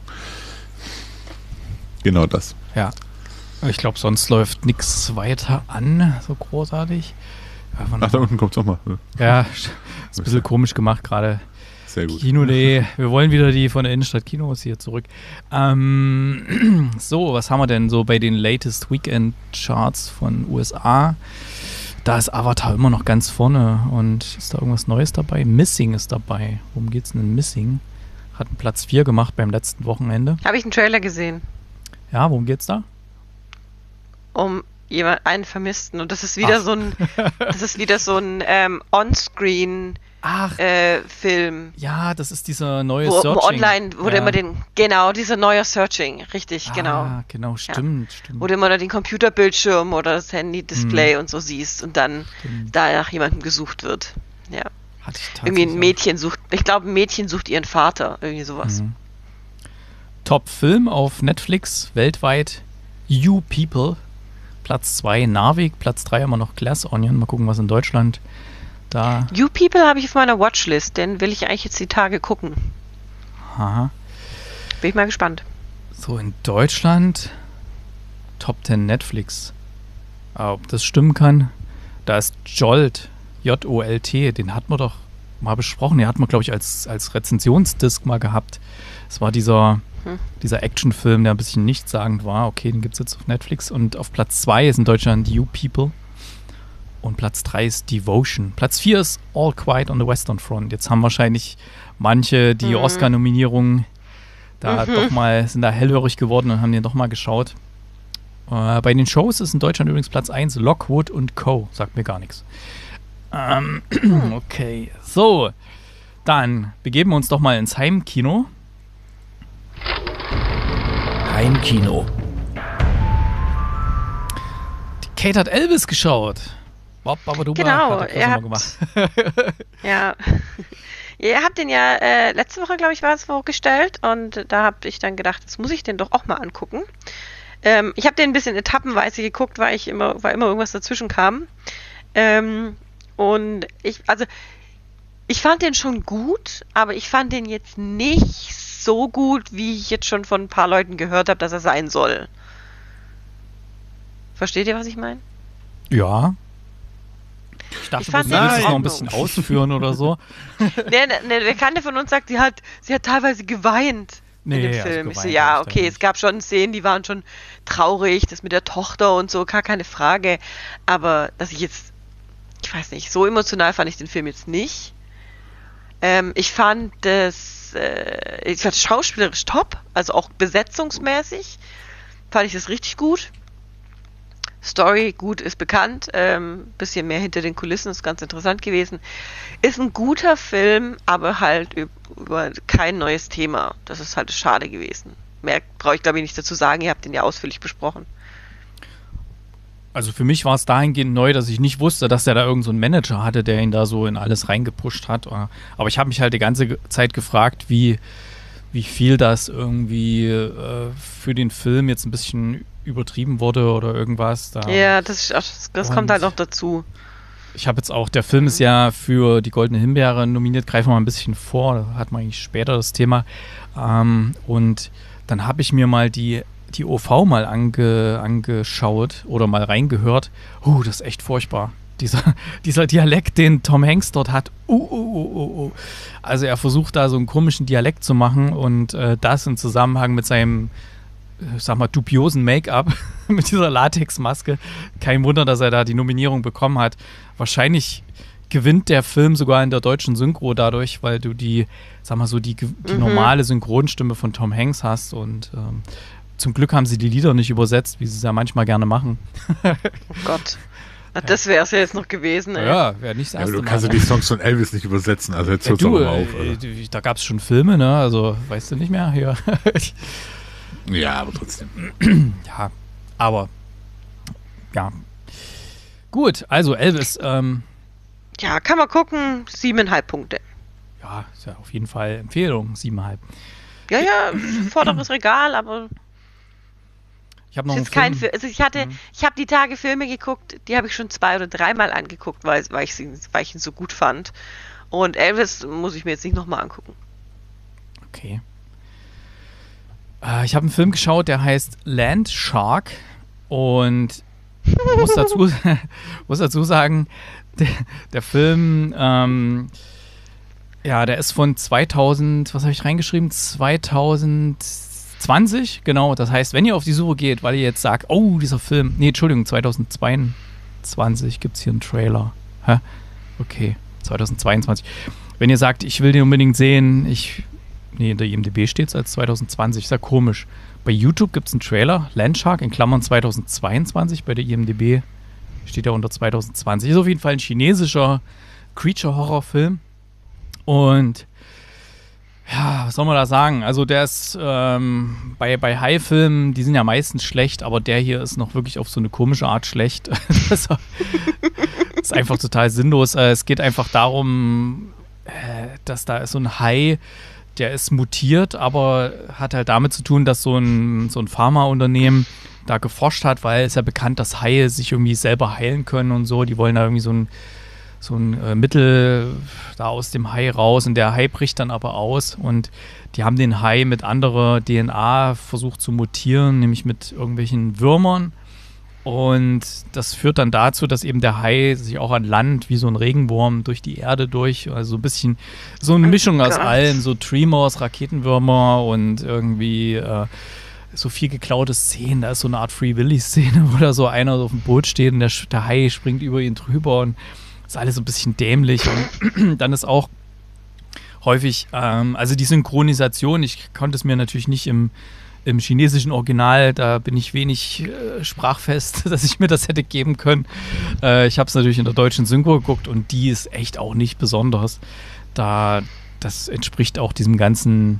[SPEAKER 2] Genau das.
[SPEAKER 3] Ja. Ich glaube, sonst läuft nichts weiter an, so großartig.
[SPEAKER 2] Ach, da unten kommt es auch mal.
[SPEAKER 3] Ja, ist ein bisschen komisch gemacht gerade.
[SPEAKER 2] Sehr gut.
[SPEAKER 3] Kino.de. Wir wollen wieder die von der Innenstadt Kinos hier zurück. So, was haben wir denn so bei den latest Weekend Charts von USA? Da ist Avatar immer noch ganz vorne. Und ist da irgendwas Neues dabei? Missing ist dabei. Worum geht's denn in Missing? Hat einen Platz 4 gemacht beim letzten Wochenende.
[SPEAKER 1] Habe ich einen Trailer gesehen.
[SPEAKER 3] Ja, worum geht's da?
[SPEAKER 1] Um einen Vermissten. Und das ist wieder so ein On-Screen Film.
[SPEAKER 3] Ja, das ist dieser neue
[SPEAKER 1] wo
[SPEAKER 3] Searching.
[SPEAKER 1] Online, wo du immer dieser neue Searching, richtig, genau.
[SPEAKER 3] Genau, stimmt.
[SPEAKER 1] Wo du immer den Computerbildschirm oder das Handy-Display und so siehst und dann da nach jemandem gesucht wird. Ja.
[SPEAKER 3] Hatte ich
[SPEAKER 1] irgendwie ein
[SPEAKER 3] tatsächlich
[SPEAKER 1] Mädchen sucht, ich glaube, ein Mädchen sucht ihren Vater, irgendwie sowas.
[SPEAKER 3] Top-Film auf Netflix weltweit, You People. Platz 2 Narvik, Platz 3 immer noch Glass Onion. Mal gucken, was in Deutschland da...
[SPEAKER 1] You People habe ich auf meiner Watchlist, den will ich eigentlich jetzt die Tage gucken.
[SPEAKER 3] Aha.
[SPEAKER 1] Bin ich mal gespannt.
[SPEAKER 3] So, in Deutschland Top 10 Netflix. Aber ob das stimmen kann, da ist Jolt, J-O-L-T, den hatten wir doch mal besprochen. Den hatten wir, glaube ich, als Rezensionsdisk mal gehabt. Es war dieser Actionfilm, der ein bisschen nichtssagend war. Okay, den gibt es jetzt auf Netflix. Und auf Platz 2 ist in Deutschland You People. Und Platz 3 ist Devotion. Platz 4 ist All Quiet on the Western Front. Jetzt haben wahrscheinlich manche die Oscar-Nominierungen sind da hellhörig geworden und haben den doch mal geschaut. Bei den Shows ist in Deutschland übrigens Platz 1 Lockwood & Co. Sagt mir gar nichts. Okay, so. Dann begeben wir uns doch mal ins Heimkino.
[SPEAKER 4] Heimkino.
[SPEAKER 3] Die Kate hat Elvis geschaut.
[SPEAKER 1] Genau,
[SPEAKER 3] hat er gemacht.
[SPEAKER 1] Ja. Ihr habt den ja letzte Woche, glaube ich, war es vorgestellt und da habe ich dann gedacht, das muss ich den doch auch mal angucken. Ich habe den ein bisschen etappenweise geguckt, weil immer irgendwas dazwischen kam. Und ich fand den schon gut, aber ich fand den jetzt nicht so gut, wie ich jetzt schon von ein paar Leuten gehört habe, dass er sein soll. Versteht ihr, was ich meine?
[SPEAKER 3] Ja. Ich dachte, du willst noch ein bisschen ausführen oder so.
[SPEAKER 1] Eine Bekannte von uns sagt, sie hat teilweise geweint in dem Film. Ich so, ja, okay, es gab schon Szenen, die waren schon traurig, das mit der Tochter und so, gar keine Frage. Aber dass ich weiß nicht, so emotional fand ich den Film jetzt nicht. Ich fand schauspielerisch top, also auch besetzungsmäßig fand ich das richtig gut. Story, gut, ist bekannt, bisschen mehr hinter den Kulissen, ist ganz interessant gewesen. Ist ein guter Film, aber halt über kein neues Thema. Das ist halt schade gewesen. Mehr brauche ich, glaube ich, nicht dazu sagen, ihr habt den ja ausführlich besprochen.
[SPEAKER 3] Also für mich war es dahingehend neu, dass ich nicht wusste, dass er da irgend so einen Manager hatte, der ihn da so in alles reingepusht hat. Aber ich habe mich halt die ganze Zeit gefragt, wie viel das irgendwie für den Film jetzt ein bisschen übertrieben wurde oder irgendwas.
[SPEAKER 1] Ja, das kommt halt noch dazu.
[SPEAKER 3] Ich habe jetzt auch, der Film ist ja für die Goldene Himbeere nominiert, greifen wir mal ein bisschen vor, da hat man eigentlich später das Thema. Und dann habe ich mir mal die OV mal angeschaut oder mal reingehört. Das ist echt furchtbar. Dieser Dialekt, den Tom Hanks dort hat. Also er versucht da so einen komischen Dialekt zu machen und das im Zusammenhang mit seinem, sag mal, dubiosen Make-up, mit dieser Latexmaske. Kein Wunder, dass er da die Nominierung bekommen hat. Wahrscheinlich gewinnt der Film sogar in der deutschen Synchro dadurch, weil du die normale Synchronstimme von Tom Hanks hast und zum Glück haben sie die Lieder nicht übersetzt, wie sie es ja manchmal gerne machen.
[SPEAKER 1] Oh Gott. Das wäre es ja jetzt noch gewesen. Ey.
[SPEAKER 3] Ja, wäre nicht das erste
[SPEAKER 2] Mal. Du kannst die Songs von Elvis nicht übersetzen, also jetzt hörst du auch mal auf.
[SPEAKER 3] Da gab es schon Filme, ne? Also, weißt du nicht mehr? Hier.
[SPEAKER 2] Ja, aber trotzdem.
[SPEAKER 3] Ja, aber ja. Gut, also Elvis.
[SPEAKER 1] Ja, kann man gucken. 7,5 Punkte.
[SPEAKER 3] Ja, ist ja auf jeden Fall Empfehlung. 7,5.
[SPEAKER 1] Ja, vorderes Regal, aber
[SPEAKER 3] ich habe noch
[SPEAKER 1] ich habe die Tage Filme geguckt, die habe ich schon 2 oder 3 Mal angeguckt, weil ich ihn so gut fand. Und Elvis muss ich mir jetzt nicht nochmal angucken.
[SPEAKER 3] Okay. Ich habe einen Film geschaut, der heißt Land Shark und muss dazu sagen, der Film, der ist von 2000, was habe ich reingeschrieben? 2020, genau. Das heißt, wenn ihr auf die Suche geht, weil ihr jetzt sagt, dieser Film, 2022 gibt es hier einen Trailer. Hä? Okay, 2022. Wenn ihr sagt, ich will den unbedingt sehen, in der IMDb steht es als 2020, ist ja komisch. Bei YouTube gibt es einen Trailer, Landshark in Klammern 2022, bei der IMDb steht er unter 2020. Ist auf jeden Fall ein chinesischer Creature-Horror-Film. Und ja, was soll man da sagen? Also der ist bei Hai-Filmen, die sind ja meistens schlecht, aber der hier ist noch wirklich auf so eine komische Art schlecht. Das ist einfach total sinnlos. Es geht einfach darum, dass da ist so ein Hai, der ist mutiert, aber hat halt damit zu tun, dass so ein Pharmaunternehmen da geforscht hat, weil es ja bekannt, dass Haie sich irgendwie selber heilen können und so. Die wollen da irgendwie so ein Mittel da aus dem Hai raus und der Hai bricht dann aber aus und die haben den Hai mit anderer DNA versucht zu mutieren, nämlich mit irgendwelchen Würmern und das führt dann dazu, dass eben der Hai sich auch an Land wie so ein Regenwurm durch die Erde also so ein bisschen so eine Mischung aus allen, so Tremors, Raketenwürmer und irgendwie so viel geklaute Szenen, da ist so eine Art Free Willy-Szene, wo da so einer auf dem Boot steht und der Hai springt über ihn drüber und ist alles so ein bisschen dämlich und dann ist auch häufig, also die Synchronisation, ich konnte es mir natürlich nicht im chinesischen Original, da bin ich wenig sprachfest, dass ich mir das hätte geben können. Ich habe es natürlich in der deutschen Synchro geguckt und die ist echt auch nicht besonders. Das entspricht auch diesem ganzen,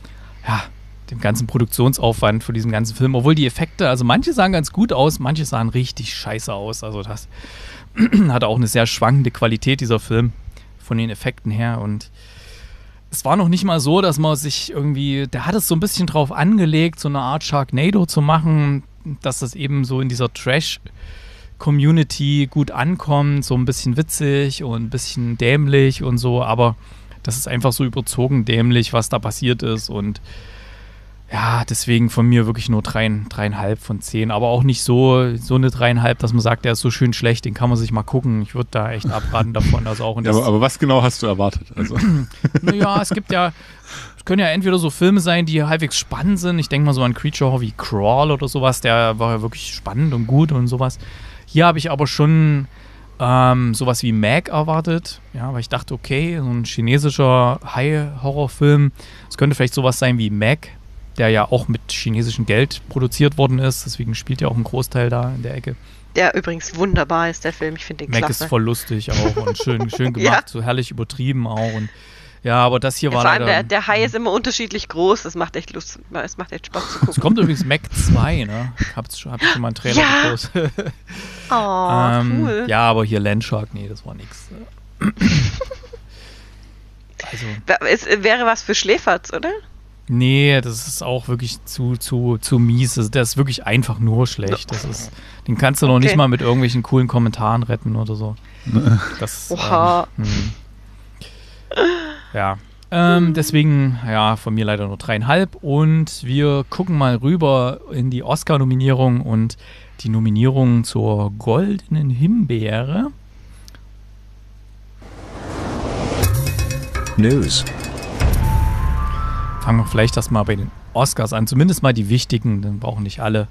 [SPEAKER 3] dem ganzen Produktionsaufwand für diesen ganzen Film, obwohl die Effekte, also manche sahen ganz gut aus, manche sahen richtig scheiße aus, also das hatte auch eine sehr schwankende Qualität, dieser Film, von den Effekten her. Und es war noch nicht mal so, dass man sich irgendwie, der hat es so ein bisschen drauf angelegt, so eine Art Sharknado zu machen, dass das eben so in dieser Trash-Community gut ankommt, so ein bisschen witzig und ein bisschen dämlich und so, aber das ist einfach so überzogen dämlich, was da passiert ist und ja, deswegen von mir wirklich nur 3,5 von 10. Aber auch nicht so eine 3,5, dass man sagt, der ist so schön schlecht, den kann man sich mal gucken. Ich würde da echt abraten davon. Also auch
[SPEAKER 2] aber was genau hast du erwartet? Also.
[SPEAKER 3] Naja, es können ja entweder so Filme sein, die halbwegs spannend sind. Ich denke mal so an Creature Horror wie Crawl oder sowas. Der war ja wirklich spannend und gut und sowas. Hier habe ich aber schon sowas wie Meg erwartet. Ja, weil ich dachte, okay, so ein chinesischer Hai-Horrorfilm. Es könnte vielleicht sowas sein wie Meg, der ja auch mit chinesischem Geld produziert worden ist. Deswegen spielt ja auch ein Großteil da in der Ecke.
[SPEAKER 1] Der übrigens wunderbar ist, der Film. Ich finde den
[SPEAKER 3] klasse.
[SPEAKER 1] Mac
[SPEAKER 3] ist voll lustig auch und schön gemacht, ja. So herrlich übertrieben auch. Und ja, aber das hier war leider...
[SPEAKER 1] Der Hai ist immer unterschiedlich groß. Das macht echt Lust. Es macht echt Spaß zu gucken.
[SPEAKER 3] Es kommt übrigens Mac 2, ne? Hab ich schon mal einen Trailer gepostet.
[SPEAKER 1] Cool.
[SPEAKER 3] Ja, aber hier Landshark, nee, das war nix.
[SPEAKER 1] Also. Es wäre was für Schläferz, oder?
[SPEAKER 3] Nee, das ist auch wirklich zu mies. Also der ist wirklich einfach nur schlecht. Den kannst du noch nicht mal mit irgendwelchen coolen Kommentaren retten oder so.
[SPEAKER 1] Oha.
[SPEAKER 3] Ja. Deswegen, ja, von mir leider nur 3,5. Und wir gucken mal rüber in die Oscar-Nominierung und die Nominierung zur Goldenen Himbeere.
[SPEAKER 4] News.
[SPEAKER 3] Fangen wir vielleicht erstmal bei den Oscars an. Zumindest mal die wichtigen, dann brauchen nicht alle.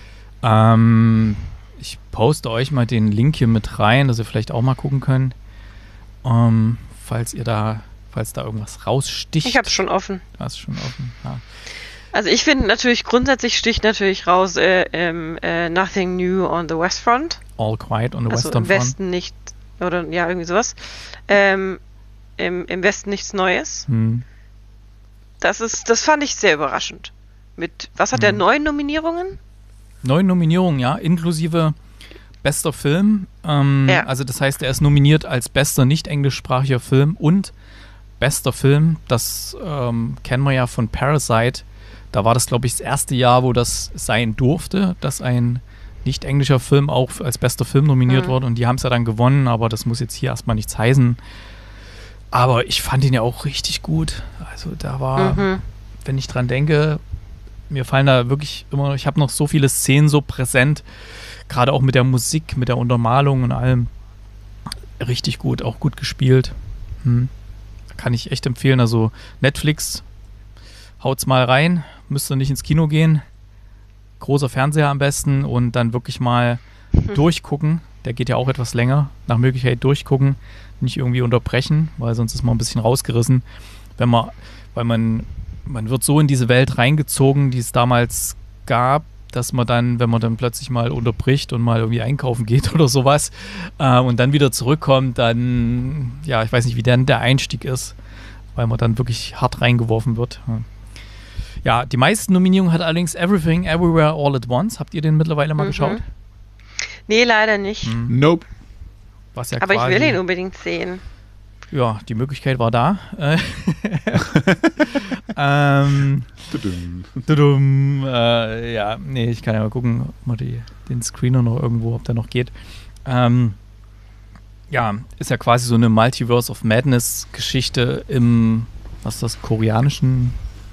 [SPEAKER 3] Ich poste euch mal den Link hier mit rein, dass ihr vielleicht auch mal gucken könnt. Falls da irgendwas raussticht.
[SPEAKER 1] Ich hab's schon offen.
[SPEAKER 3] Du hast schon offen, ja.
[SPEAKER 1] Also ich finde natürlich, grundsätzlich sticht natürlich raus Nothing New on the West Front.
[SPEAKER 3] All Quiet on the
[SPEAKER 1] also
[SPEAKER 3] Western
[SPEAKER 1] im Westen nicht, oder ja, irgendwie sowas. Im Westen nichts Neues. Das fand ich sehr überraschend. Was hat der, 9 Nominierungen?
[SPEAKER 3] 9 Nominierungen, ja, inklusive bester Film.
[SPEAKER 1] Ja.
[SPEAKER 3] Also das heißt, er ist nominiert als bester nicht-englischsprachiger Film und bester Film. Das kennen wir ja von Parasite. Da war das, glaube ich, das erste Jahr, wo das sein durfte, dass ein nicht-englischer Film auch als bester Film nominiert wurde. Und die haben es ja dann gewonnen, aber das muss jetzt hier erstmal nichts heißen. Aber ich fand ihn ja auch richtig gut. Also da war, wenn ich dran denke, mir fallen da wirklich immer, ich habe noch so viele Szenen so präsent, gerade auch mit der Musik, mit der Untermalung und allem. Richtig gut, auch gut gespielt. Kann ich echt empfehlen. Also Netflix, haut's mal rein, müsst ihr nicht ins Kino gehen. Großer Fernseher am besten und dann wirklich mal durchgucken. Der geht ja auch etwas länger. Nach Möglichkeit durchgucken, nicht irgendwie unterbrechen, weil sonst ist man ein bisschen rausgerissen. Weil man wird so in diese Welt reingezogen, die es damals gab, dass man dann, wenn man dann plötzlich mal unterbricht und mal irgendwie einkaufen geht oder sowas und dann wieder zurückkommt, dann, ja, ich weiß nicht, wie dann der Einstieg ist, weil man dann wirklich hart reingeworfen wird. Ja, die meisten Nominierungen hat allerdings Everything, Everywhere, All at Once. Habt ihr den mittlerweile mal geschaut?
[SPEAKER 1] Nee, leider nicht.
[SPEAKER 2] Nope.
[SPEAKER 3] Was ja
[SPEAKER 1] Aber
[SPEAKER 3] quasi,
[SPEAKER 1] ich will ihn unbedingt sehen.
[SPEAKER 3] Ja, die Möglichkeit war da. Ja, nee, ich kann ja mal gucken, ob man den Screener noch irgendwo, ob der noch geht. Ja, ist ja quasi so eine Multiverse of Madness Geschichte im, was ist das, koreanischen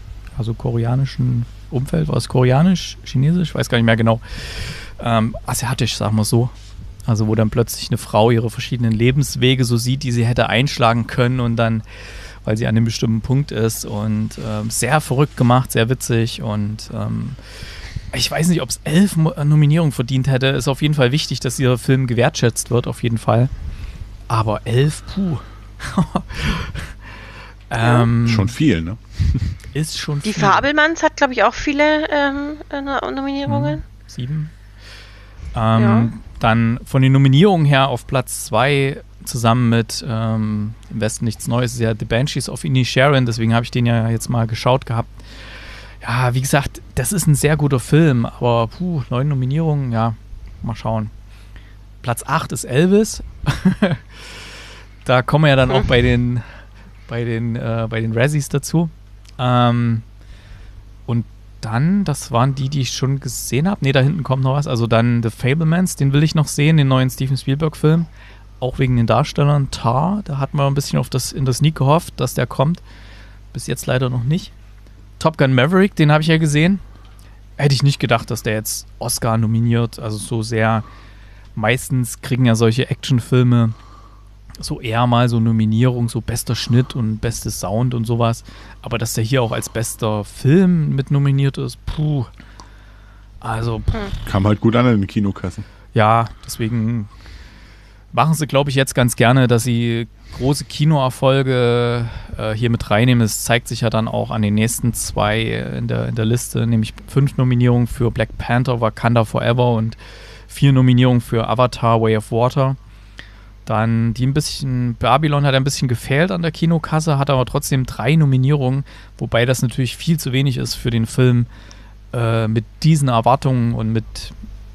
[SPEAKER 3] Umfeld. War es koreanisch, chinesisch? Weiß gar nicht mehr genau. Asiatisch, sagen wir so. Also wo dann plötzlich eine Frau ihre verschiedenen Lebenswege so sieht, die sie hätte einschlagen können und dann, weil sie an einem bestimmten Punkt ist und sehr verrückt gemacht, sehr witzig und ich weiß nicht, ob es 11 Nominierungen verdient hätte. Ist auf jeden Fall wichtig, dass dieser Film gewertschätzt wird, auf jeden Fall. Aber 11, puh.
[SPEAKER 2] Schon viel, ne?
[SPEAKER 3] Ist schon
[SPEAKER 1] Die
[SPEAKER 3] viel.
[SPEAKER 1] Fabelmanns hat, glaube ich, auch viele Nominierungen.
[SPEAKER 3] 7.
[SPEAKER 1] Ja.
[SPEAKER 3] Dann von den Nominierungen her auf Platz 2 zusammen mit im Westen nichts Neues ist ja The Banshees of Inisherin, deswegen habe ich den ja jetzt mal geschaut gehabt. Ja, wie gesagt, das ist ein sehr guter Film, aber 9 Nominierungen, ja, mal schauen. Platz 8 ist Elvis. Da kommen wir ja dann auch bei den Razzies dazu. Und dann, das waren die ich schon gesehen habe. Ne, da hinten kommt noch was. Also dann The Fabelmans, den will ich noch sehen, den neuen Steven Spielberg-Film. Auch wegen den Darstellern. Tar, da hat man ein bisschen in der Sneak gehofft, dass der kommt. Bis jetzt leider noch nicht. Top Gun Maverick, den habe ich ja gesehen. Hätte ich nicht gedacht, dass der jetzt Oscar nominiert. Also so sehr, meistens kriegen ja solche Actionfilme so eher mal so Nominierung, so bester Schnitt und bestes Sound und sowas. Aber dass der hier auch als bester Film mit nominiert ist, also
[SPEAKER 2] Kam halt gut an in den Kinokassen.
[SPEAKER 3] ja, deswegen machen sie, glaube ich, jetzt ganz gerne, dass sie große Kinoerfolge hier mit reinnehmen. Es zeigt sich ja dann auch an den nächsten 2 in der Liste, nämlich 5 Nominierungen für Black Panther, Wakanda Forever und 4 Nominierungen für Avatar, Way of Water. Dann Babylon hat ein bisschen gefehlt an der Kinokasse, hat aber trotzdem 3 Nominierungen, wobei das natürlich viel zu wenig ist für den Film mit diesen Erwartungen und mit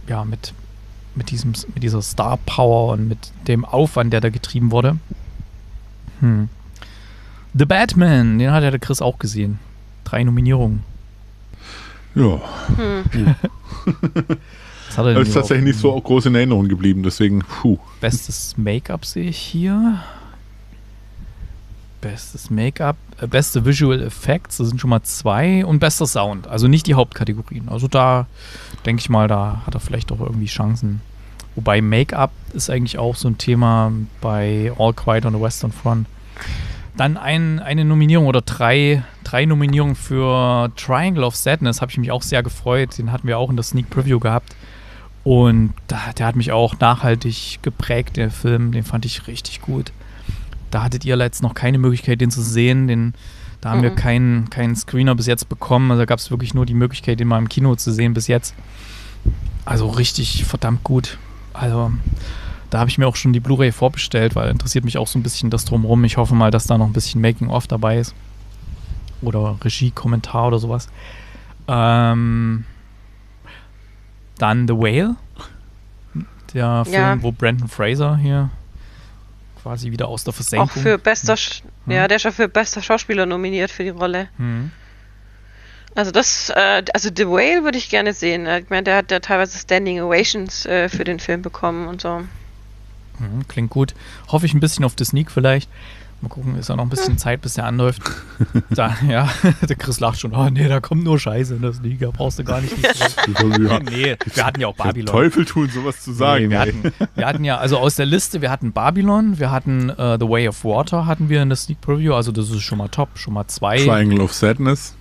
[SPEAKER 3] dieser Star Power und mit dem Aufwand, der da getrieben wurde. The Batman, den hat ja der Chris auch gesehen. 3 Nominierungen.
[SPEAKER 2] Ja.
[SPEAKER 3] Was hat er denn
[SPEAKER 2] Das ist tatsächlich nicht so groß in Erinnerung geblieben, deswegen,
[SPEAKER 3] Bestes Make-up sehe ich hier. Bestes Make-up, beste Visual Effects, das sind schon mal 2 und bester Sound, also nicht die Hauptkategorien. Also da denke ich mal, da hat er vielleicht auch irgendwie Chancen. Wobei Make-up ist eigentlich auch so ein Thema bei All Quiet on the Western Front. Dann eine Nominierung oder 3 Nominierungen für Triangle of Sadness, habe ich mich auch sehr gefreut. Den hatten wir auch in der Sneak Preview gehabt. Und der hat mich auch nachhaltig geprägt, der Film. Den fand ich richtig gut. Da hattet ihr jetzt noch keine Möglichkeit, den zu sehen. Da haben wir keinen Screener bis jetzt bekommen. Also da gab es wirklich nur die Möglichkeit, den mal im Kino zu sehen bis jetzt. Also richtig verdammt gut. Also da habe ich mir auch schon die Blu-ray vorbestellt, weil interessiert mich auch so ein bisschen das Drumherum. Ich hoffe mal, dass da noch ein bisschen Making-of dabei ist. Oder Regie-Kommentar oder sowas. Dann The Whale. Der Film, wo Brendan Fraser hier quasi wieder aus der Versenkung.
[SPEAKER 1] Auch für bester, der ist schon für bester Schauspieler nominiert für die Rolle. Also The Whale würde ich gerne sehen. Ich meine, der hat ja teilweise Standing Ovations für den Film bekommen und so.
[SPEAKER 3] Klingt gut. Hoffe ich ein bisschen auf The Sneak vielleicht. Mal gucken, ist ja noch ein bisschen Zeit, bis der anläuft. Der Chris lacht schon. Oh nee, da kommt nur Scheiße in der Sneak. Da brauchst du gar nicht. Nee, wir hatten ja auch Babylon.
[SPEAKER 2] Teufel tun, sowas zu sagen.
[SPEAKER 3] Nee, wir hatten ja, also aus der Liste, wir hatten Babylon, wir hatten The Way of Water hatten wir in der Sneak Preview. Also das ist schon mal top. Schon mal 2.
[SPEAKER 2] Triangle of Sadness.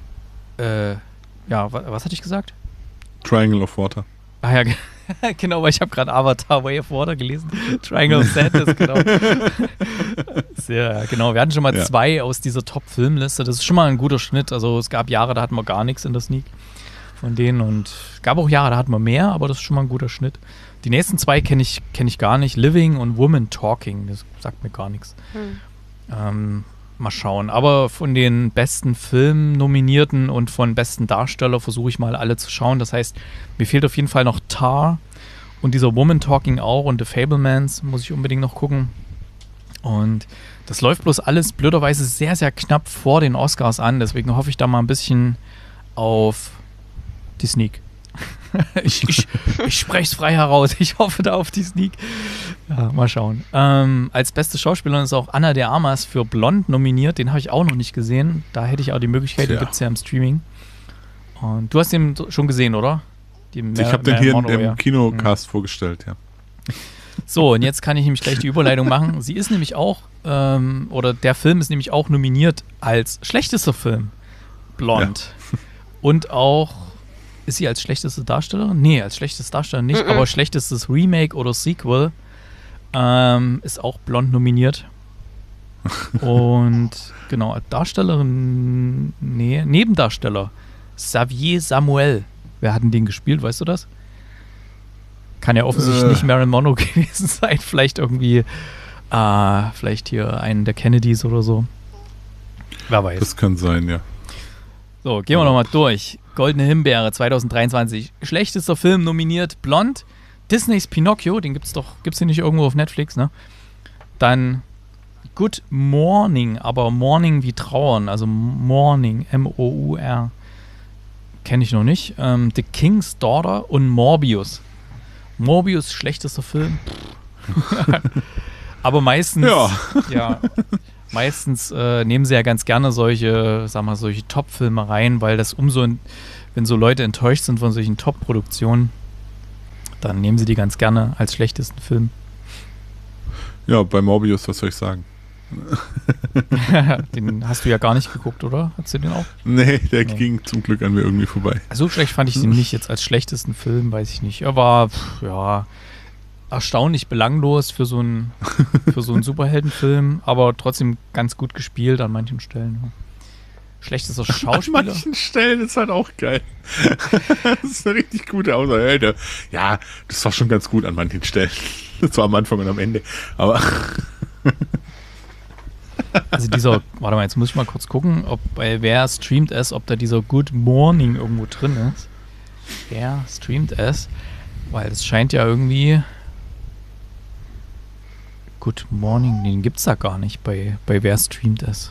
[SPEAKER 3] Was hatte ich gesagt?
[SPEAKER 2] Triangle of Water.
[SPEAKER 3] Ah ja, genau, weil ich habe gerade Avatar Way of Water gelesen. Triangle of Sadness, genau. Sehr, genau. Wir hatten schon mal 2 aus dieser Top-Filmliste. Das ist schon mal ein guter Schnitt. Also es gab Jahre, da hatten wir gar nichts in der Sneak. von denen. Und es gab auch Jahre, da hatten wir mehr, aber das ist schon mal ein guter Schnitt. Die nächsten zwei kenne ich gar nicht. Living und Woman Talking, das sagt mir gar nichts. Mal schauen. Aber von den besten Filmnominierten und von besten Darsteller versuche ich mal alle zu schauen. Das heißt, mir fehlt auf jeden Fall noch Tar und dieser Woman Talking auch und The Fabelmans muss ich unbedingt noch gucken. Und das läuft bloß alles blöderweise sehr, sehr knapp vor den Oscars an. Deswegen hoffe ich da mal ein bisschen auf die Sneak. ich spreche es frei heraus. Ich hoffe da auf die Sneak. Ja, mal schauen. Als beste Schauspielerin ist auch Ana de Armas für Blond nominiert. Den habe ich auch noch nicht gesehen. Da hätte ich auch die Möglichkeit, den gibt es ja im Streaming. Und du hast den schon gesehen, oder?
[SPEAKER 2] Ich habe den hier im Kinocast vorgestellt, ja.
[SPEAKER 3] So, und jetzt kann ich nämlich gleich die Überleitung machen. Sie ist nämlich auch, oder der Film ist nämlich auch nominiert als schlechtester Film. Blond. Ja. Und auch, ist sie als schlechteste Darstellerin? Nee, als schlechteste Darstellerin nicht, aber schlechtestes Remake oder Sequel ist auch Blond nominiert. Und genau, Darstellerin, nee, Nebendarsteller. Xavier Samuel. Wer hat denn den gespielt, weißt du das? Kann ja offensichtlich nicht Marilyn Monroe gewesen sein. Vielleicht irgendwie, vielleicht hier einen der Kennedys oder so. Wer weiß.
[SPEAKER 2] Das kann sein, ja.
[SPEAKER 3] So, gehen wir nochmal durch. Goldene Himbeere 2023. Schlechtester Film nominiert Blond. Disneys Pinocchio, den gibt's den nicht irgendwo auf Netflix, ne? Dann Good Morning, aber Morning wie Trauern, also Morning, M-O-U-R. Kenne ich noch nicht. The King's Daughter und Morbius. Morbius, schlechtester Film. Aber meistens, meistens nehmen sie ja ganz gerne solche Top-Filme rein, weil das wenn so Leute enttäuscht sind von solchen Top-Produktionen, dann nehmen sie die ganz gerne als schlechtesten Film.
[SPEAKER 2] Ja, bei Morbius, was soll ich sagen?
[SPEAKER 3] Den hast du ja gar nicht geguckt, oder? Hast du den auch?
[SPEAKER 2] Nee, der ging zum Glück an mir irgendwie vorbei.
[SPEAKER 3] So schlecht fand ich den nicht jetzt als schlechtesten Film, weiß ich nicht. Er war, erstaunlich belanglos für so einen Superheldenfilm, aber trotzdem ganz gut gespielt an manchen Stellen. Ja. Schlechtester Schauspieler.
[SPEAKER 2] An manchen Stellen ist halt auch geil. Das ist eine richtig gute Aussage. Ja, das war schon ganz gut an manchen Stellen. Das war am Anfang und am Ende. Aber
[SPEAKER 3] also warte mal, jetzt muss ich mal kurz gucken, ob bei wer streamt es, ob da dieser Good Morning irgendwo drin ist. Wer streamt es? Weil es scheint ja irgendwie Good Morning, den gibt's da gar nicht bei wer streamt es.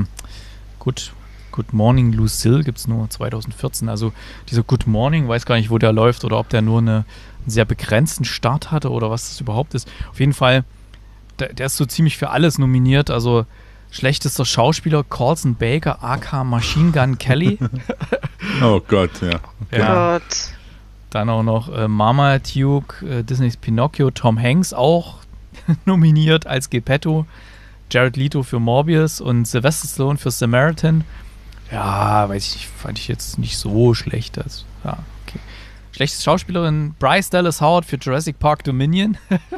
[SPEAKER 3] Good Morning Lucille gibt's nur 2014. Also dieser Good Morning, weiß gar nicht, wo der läuft oder ob der nur einen sehr begrenzten Start hatte oder was das überhaupt ist. Auf jeden Fall, der ist so ziemlich für alles nominiert. Also schlechtester Schauspieler Colson Baker, aka Machine Gun Kelly.
[SPEAKER 2] Oh Gott, ja. Okay.
[SPEAKER 1] Ja.
[SPEAKER 3] Dann auch noch Marmaduke, Disneys Pinocchio, Tom Hanks auch nominiert als Geppetto, Jared Leto für Morbius und Sylvester Stallone für Samaritan. Ja, weiß ich nicht, fand ich jetzt nicht so schlecht. Also, ja, okay. Schlechteste Schauspielerin Bryce Dallas Howard für Jurassic Park Dominion.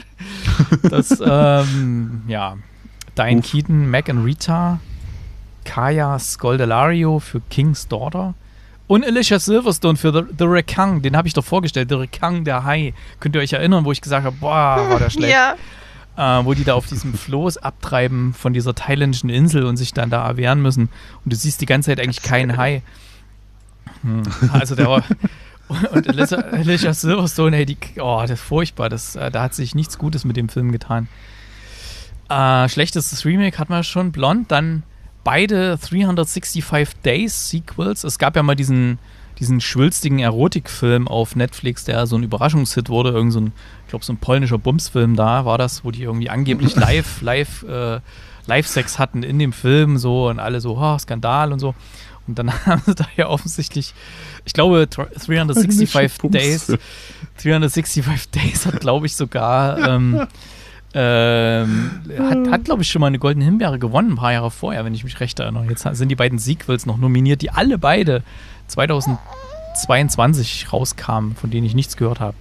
[SPEAKER 3] Diane Keaton, Meg and Rita, Kaya Scodelario für King's Daughter und Alicia Silverstone für The Rekang. Den habe ich doch vorgestellt, The Rekang, der Hai. Könnt ihr euch erinnern, wo ich gesagt habe, boah, war der schlecht. Ja. Wo die da auf diesem Floß abtreiben von dieser thailändischen Insel und sich dann da erwehren müssen. Und du siehst die ganze Zeit eigentlich keinen Hai. Also der war... Und Alicia Silverstone, ey, das ist furchtbar. Da hat sich nichts Gutes mit dem Film getan. Schlechtestes Remake hatten wir schon. Blond, dann beide 365 Days Sequels. Es gab ja mal diesen schwülstigen Erotikfilm auf Netflix, der so ein Überraschungshit wurde. So ein polnischer Bumsfilm da war das, wo die irgendwie angeblich Live-Sex hatten in dem Film so und alle so, Skandal und so. Und dann haben sie da ja offensichtlich, ich glaube, 365 Days hat, glaube ich, sogar hat glaube ich, schon mal eine Goldene Himbeere gewonnen, ein paar Jahre vorher, wenn ich mich recht erinnere. Jetzt sind die beiden Sequels noch nominiert, die alle beide 2022 rauskamen, von denen ich nichts gehört habe.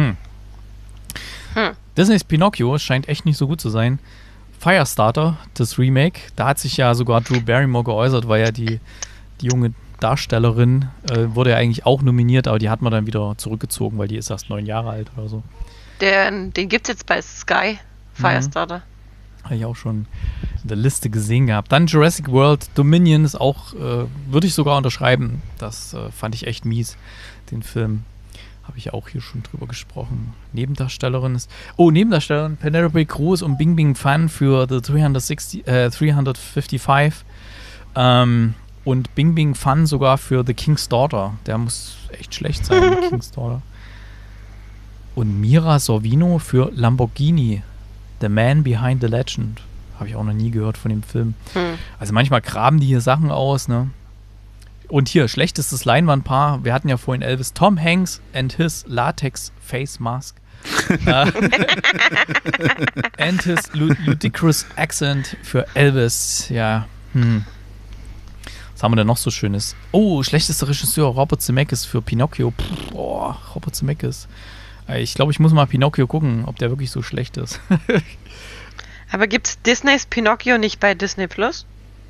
[SPEAKER 3] Disneys Pinocchio scheint echt nicht so gut zu sein. Firestarter, das Remake, da hat sich ja sogar Drew Barrymore geäußert, weil ja die junge Hauptdarstellerin, wurde ja eigentlich auch nominiert, aber die hat man dann wieder zurückgezogen, weil die ist erst 9 Jahre alt oder so.
[SPEAKER 1] Den gibt's jetzt bei Sky, Firestarter.
[SPEAKER 3] Habe ich auch schon in der Liste gesehen gehabt. Dann Jurassic World Dominion ist auch, würde ich sogar unterschreiben. Das fand ich echt mies, den Film. Habe ich auch hier schon drüber gesprochen. Nebendarstellerin Penelope Cruz und Bing Bing Fan für The 355. Und Bing Bing Fan sogar für The King's Daughter. Der muss echt schlecht sein, The King's Daughter. Und Mira Sorvino für Lamborghini, The Man Behind the Legend. Habe ich auch noch nie gehört von dem Film. Also manchmal graben die hier Sachen aus, ne? Und hier, schlechtestes Leinwandpaar. Wir hatten ja vorhin Elvis. Tom Hanks and his Latex Face Mask. And his ludicrous accent für Elvis. Ja, Was haben wir denn noch so Schönes? Oh, schlechtester Regisseur, Robert Zemeckis für Pinocchio. Robert Zemeckis. Ich glaube, ich muss mal Pinocchio gucken, ob der wirklich so schlecht ist.
[SPEAKER 1] Aber gibt's Disneys Pinocchio nicht bei Disney Plus?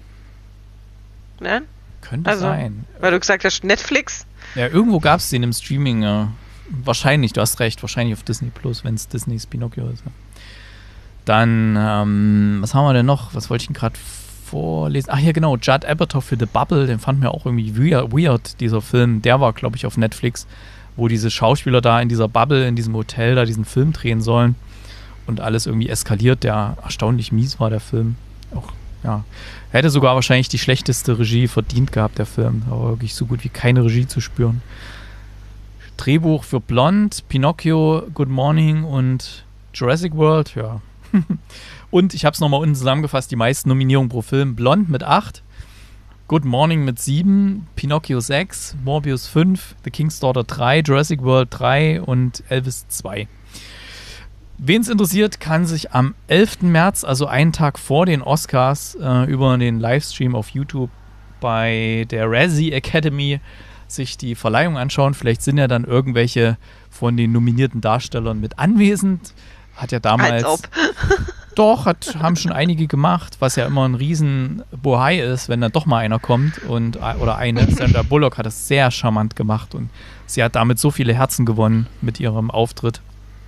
[SPEAKER 1] Ne?
[SPEAKER 3] Könnte sein.
[SPEAKER 1] Weil du gesagt hast, Netflix?
[SPEAKER 3] Ja, irgendwo gab es den im Streaming. Wahrscheinlich, du hast recht, wahrscheinlich auf Disney Plus, wenn es Disneys Pinocchio ist. Ja. Dann, was haben wir denn noch? Was wollte ich denn gerade vorlesen? Ach ja, genau, Judd Apatow für The Bubble, den fand mir auch irgendwie weird, dieser Film. Der war, glaube ich, auf Netflix, wo diese Schauspieler da in dieser Bubble, in diesem Hotel da diesen Film drehen sollen und alles irgendwie eskaliert, der erstaunlich mies war, der Film. Auch, ja. Er hätte sogar wahrscheinlich die schlechteste Regie verdient gehabt, der Film. Da war wirklich so gut wie keine Regie zu spüren. Drehbuch für Blond, Pinocchio, Good Morning und Jurassic World, ja. Und ich habe es nochmal unten zusammengefasst, die meisten Nominierungen pro Film. Blond mit 8, Good Morning mit 7, Pinocchio 6, Morbius 5, The King's Daughter 3, Jurassic World 3 und Elvis 2. Wen es interessiert, kann sich am 11. März, also einen Tag vor den Oscars, über den Livestream auf YouTube bei der Razzie Academy sich die Verleihung anschauen. Vielleicht sind ja dann irgendwelche von den nominierten Darstellern mit anwesend. Hat ja damals...
[SPEAKER 1] Als ob.
[SPEAKER 3] Doch, haben schon einige gemacht, was ja immer ein riesen Bohai ist, wenn dann doch mal einer kommt oder eine. Sandra Bullock hat das sehr charmant gemacht und sie hat damit so viele Herzen gewonnen mit ihrem Auftritt.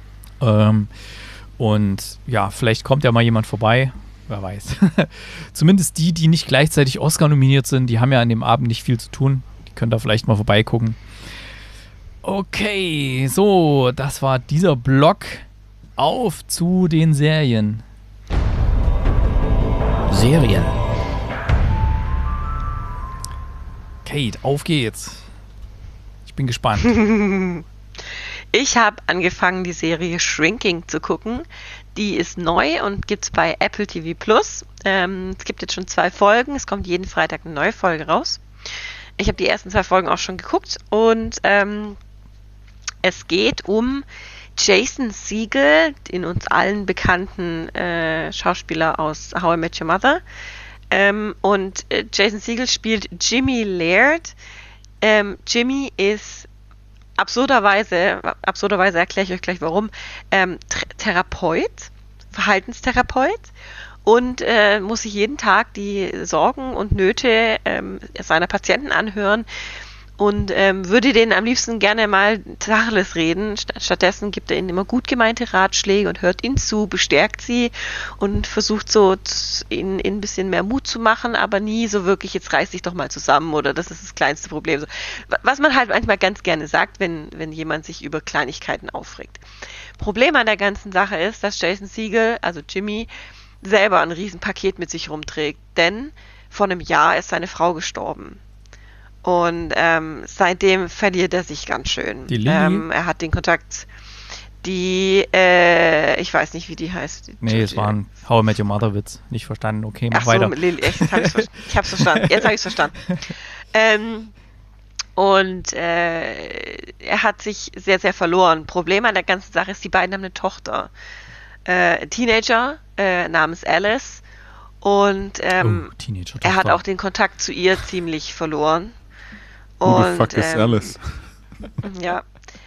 [SPEAKER 3] Und ja, vielleicht kommt ja mal jemand vorbei, wer weiß. Zumindest die nicht gleichzeitig Oscar nominiert sind, die haben ja an dem Abend nicht viel zu tun. Die können da vielleicht mal vorbeigucken. Okay, so, das war dieser Block. Auf zu den Serien.
[SPEAKER 4] Serien.
[SPEAKER 3] Kate, auf geht's. Ich bin gespannt.
[SPEAKER 1] Ich habe angefangen, die Serie Shrinking zu gucken. Die ist neu und gibt's bei Apple TV Plus. Es gibt jetzt schon 2 Folgen. Es kommt jeden Freitag eine neue Folge raus. Ich habe die ersten 2 Folgen auch schon geguckt und es geht um Jason Segel, den uns allen bekannten Schauspieler aus How I Met Your Mother. Und Jason Segel spielt Jimmy Laird. Jimmy ist absurderweise erkläre ich euch gleich warum, Therapeut, Verhaltenstherapeut und muss sich jeden Tag die Sorgen und Nöte seiner Patienten anhören und würde denen am liebsten gerne mal Tacheles reden. Stattdessen gibt er ihnen immer gut gemeinte Ratschläge und hört ihnen zu, bestärkt sie und versucht so ihnen ein bisschen mehr Mut zu machen, aber nie so wirklich, jetzt reiß dich doch mal zusammen oder das ist das kleinste Problem. So, was man halt manchmal ganz gerne sagt, wenn jemand sich über Kleinigkeiten aufregt. Problem an der ganzen Sache ist, dass Jason Segel, also Jimmy, selber ein Riesenpaket mit sich rumträgt, denn vor einem Jahr ist seine Frau gestorben. Und seitdem verliert er sich ganz schön.
[SPEAKER 3] Die Lily?
[SPEAKER 1] Er hat den Kontakt, ich weiß nicht, wie die heißt.
[SPEAKER 3] Nee, es war ein How I Met Your Mother Witz. Nicht verstanden. Okay, mach weiter.
[SPEAKER 1] Lily, ich hab's verstanden. Jetzt habe ich es verstanden. Er hat sich sehr, sehr verloren. Problem an der ganzen Sache ist, die beiden haben eine Tochter. Teenager namens Alice. Und er hat auch den Kontakt zu ihr ziemlich verloren.
[SPEAKER 2] Who the fuck is Alice?
[SPEAKER 1] Ja.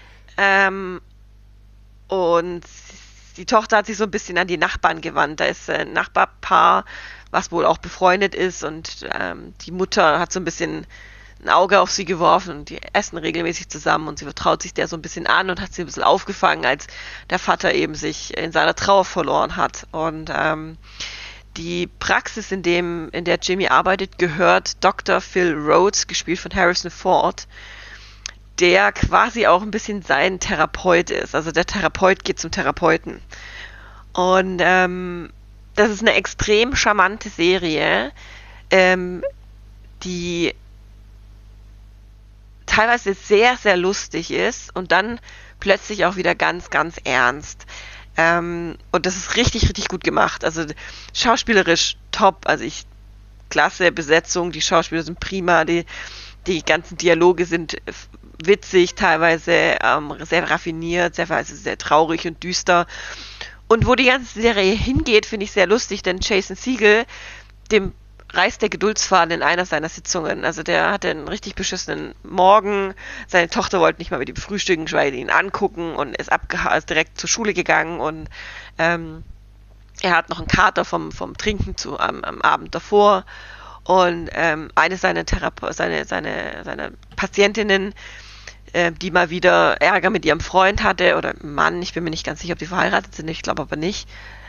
[SPEAKER 1] Und die Tochter hat sich so ein bisschen an die Nachbarn gewandt. Da ist ein Nachbarpaar, was wohl auch befreundet ist und die Mutter hat so ein bisschen ein Auge auf sie geworfen und die essen regelmäßig zusammen und sie vertraut sich der so ein bisschen an und hat sie ein bisschen aufgefangen, als der Vater eben sich in seiner Trauer verloren hat. Und die Praxis, in der Jimmy arbeitet, gehört Dr. Phil Rhodes, gespielt von Harrison Ford, der quasi auch ein bisschen sein Therapeut ist. Also der Therapeut geht zum Therapeuten. Und das ist eine extrem charmante Serie, die teilweise sehr, sehr lustig ist und dann plötzlich auch wieder ganz, ganz ernst. Und das ist richtig, richtig gut gemacht. Also schauspielerisch top, also klasse Besetzung, die Schauspieler sind prima, die ganzen Dialoge sind witzig, teilweise sehr raffiniert, teilweise sehr traurig und düster. Und wo die ganze Serie hingeht, finde ich sehr lustig, denn Jason Segel, dem reißt der Geduldsfaden in einer seiner Sitzungen. Also der hatte einen richtig beschissenen Morgen. Seine Tochter wollte nicht mal mit ihm frühstücken, geschweige ihn angucken und ist direkt zur Schule gegangen und er hat noch einen Kater vom Trinken am Abend davor. Und eine seiner Patientinnen, die mal wieder Ärger mit ihrem Freund hatte, oder Mann, ich bin mir nicht ganz sicher, ob die verheiratet sind, ich glaube aber nicht,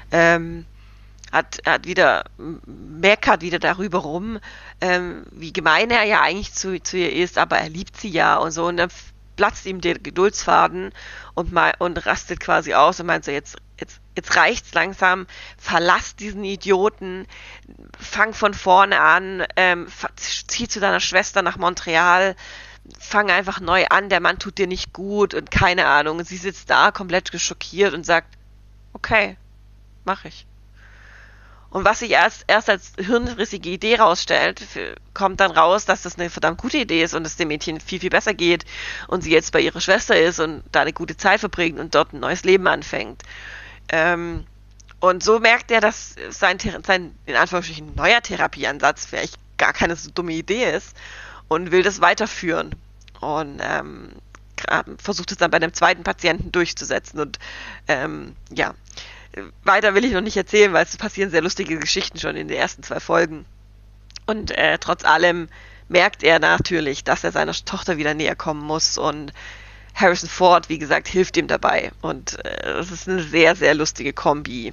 [SPEAKER 1] meckert wieder darüber rum, wie gemein er ja eigentlich zu ihr ist, aber er liebt sie ja und so. Und dann platzt ihm der Geduldsfaden und rastet quasi aus und meint so, jetzt reicht's langsam, verlass diesen Idioten, fang von vorne an, zieh zu deiner Schwester nach Montreal, fang einfach neu an, der Mann tut dir nicht gut und keine Ahnung. Und sie sitzt da komplett schockiert und sagt, okay, mach ich. Und was sich erst als hirnrissige Idee rausstellt, kommt dann raus, dass das eine verdammt gute Idee ist und es dem Mädchen viel, viel besser geht und sie jetzt bei ihrer Schwester ist und da eine gute Zeit verbringt und dort ein neues Leben anfängt. Und so merkt er, dass sein in Anführungsstrichen neuer Therapieansatz vielleicht gar keine so dumme Idee ist und will das weiterführen. Und versucht es dann bei einem zweiten Patienten durchzusetzen. Und weiter will ich noch nicht erzählen, weil es passieren sehr lustige Geschichten schon in den ersten 2 Folgen. Und trotz allem merkt er natürlich, dass er seiner Tochter wieder näher kommen muss und Harrison Ford, wie gesagt, hilft ihm dabei. Und es ist eine sehr, sehr lustige Kombi.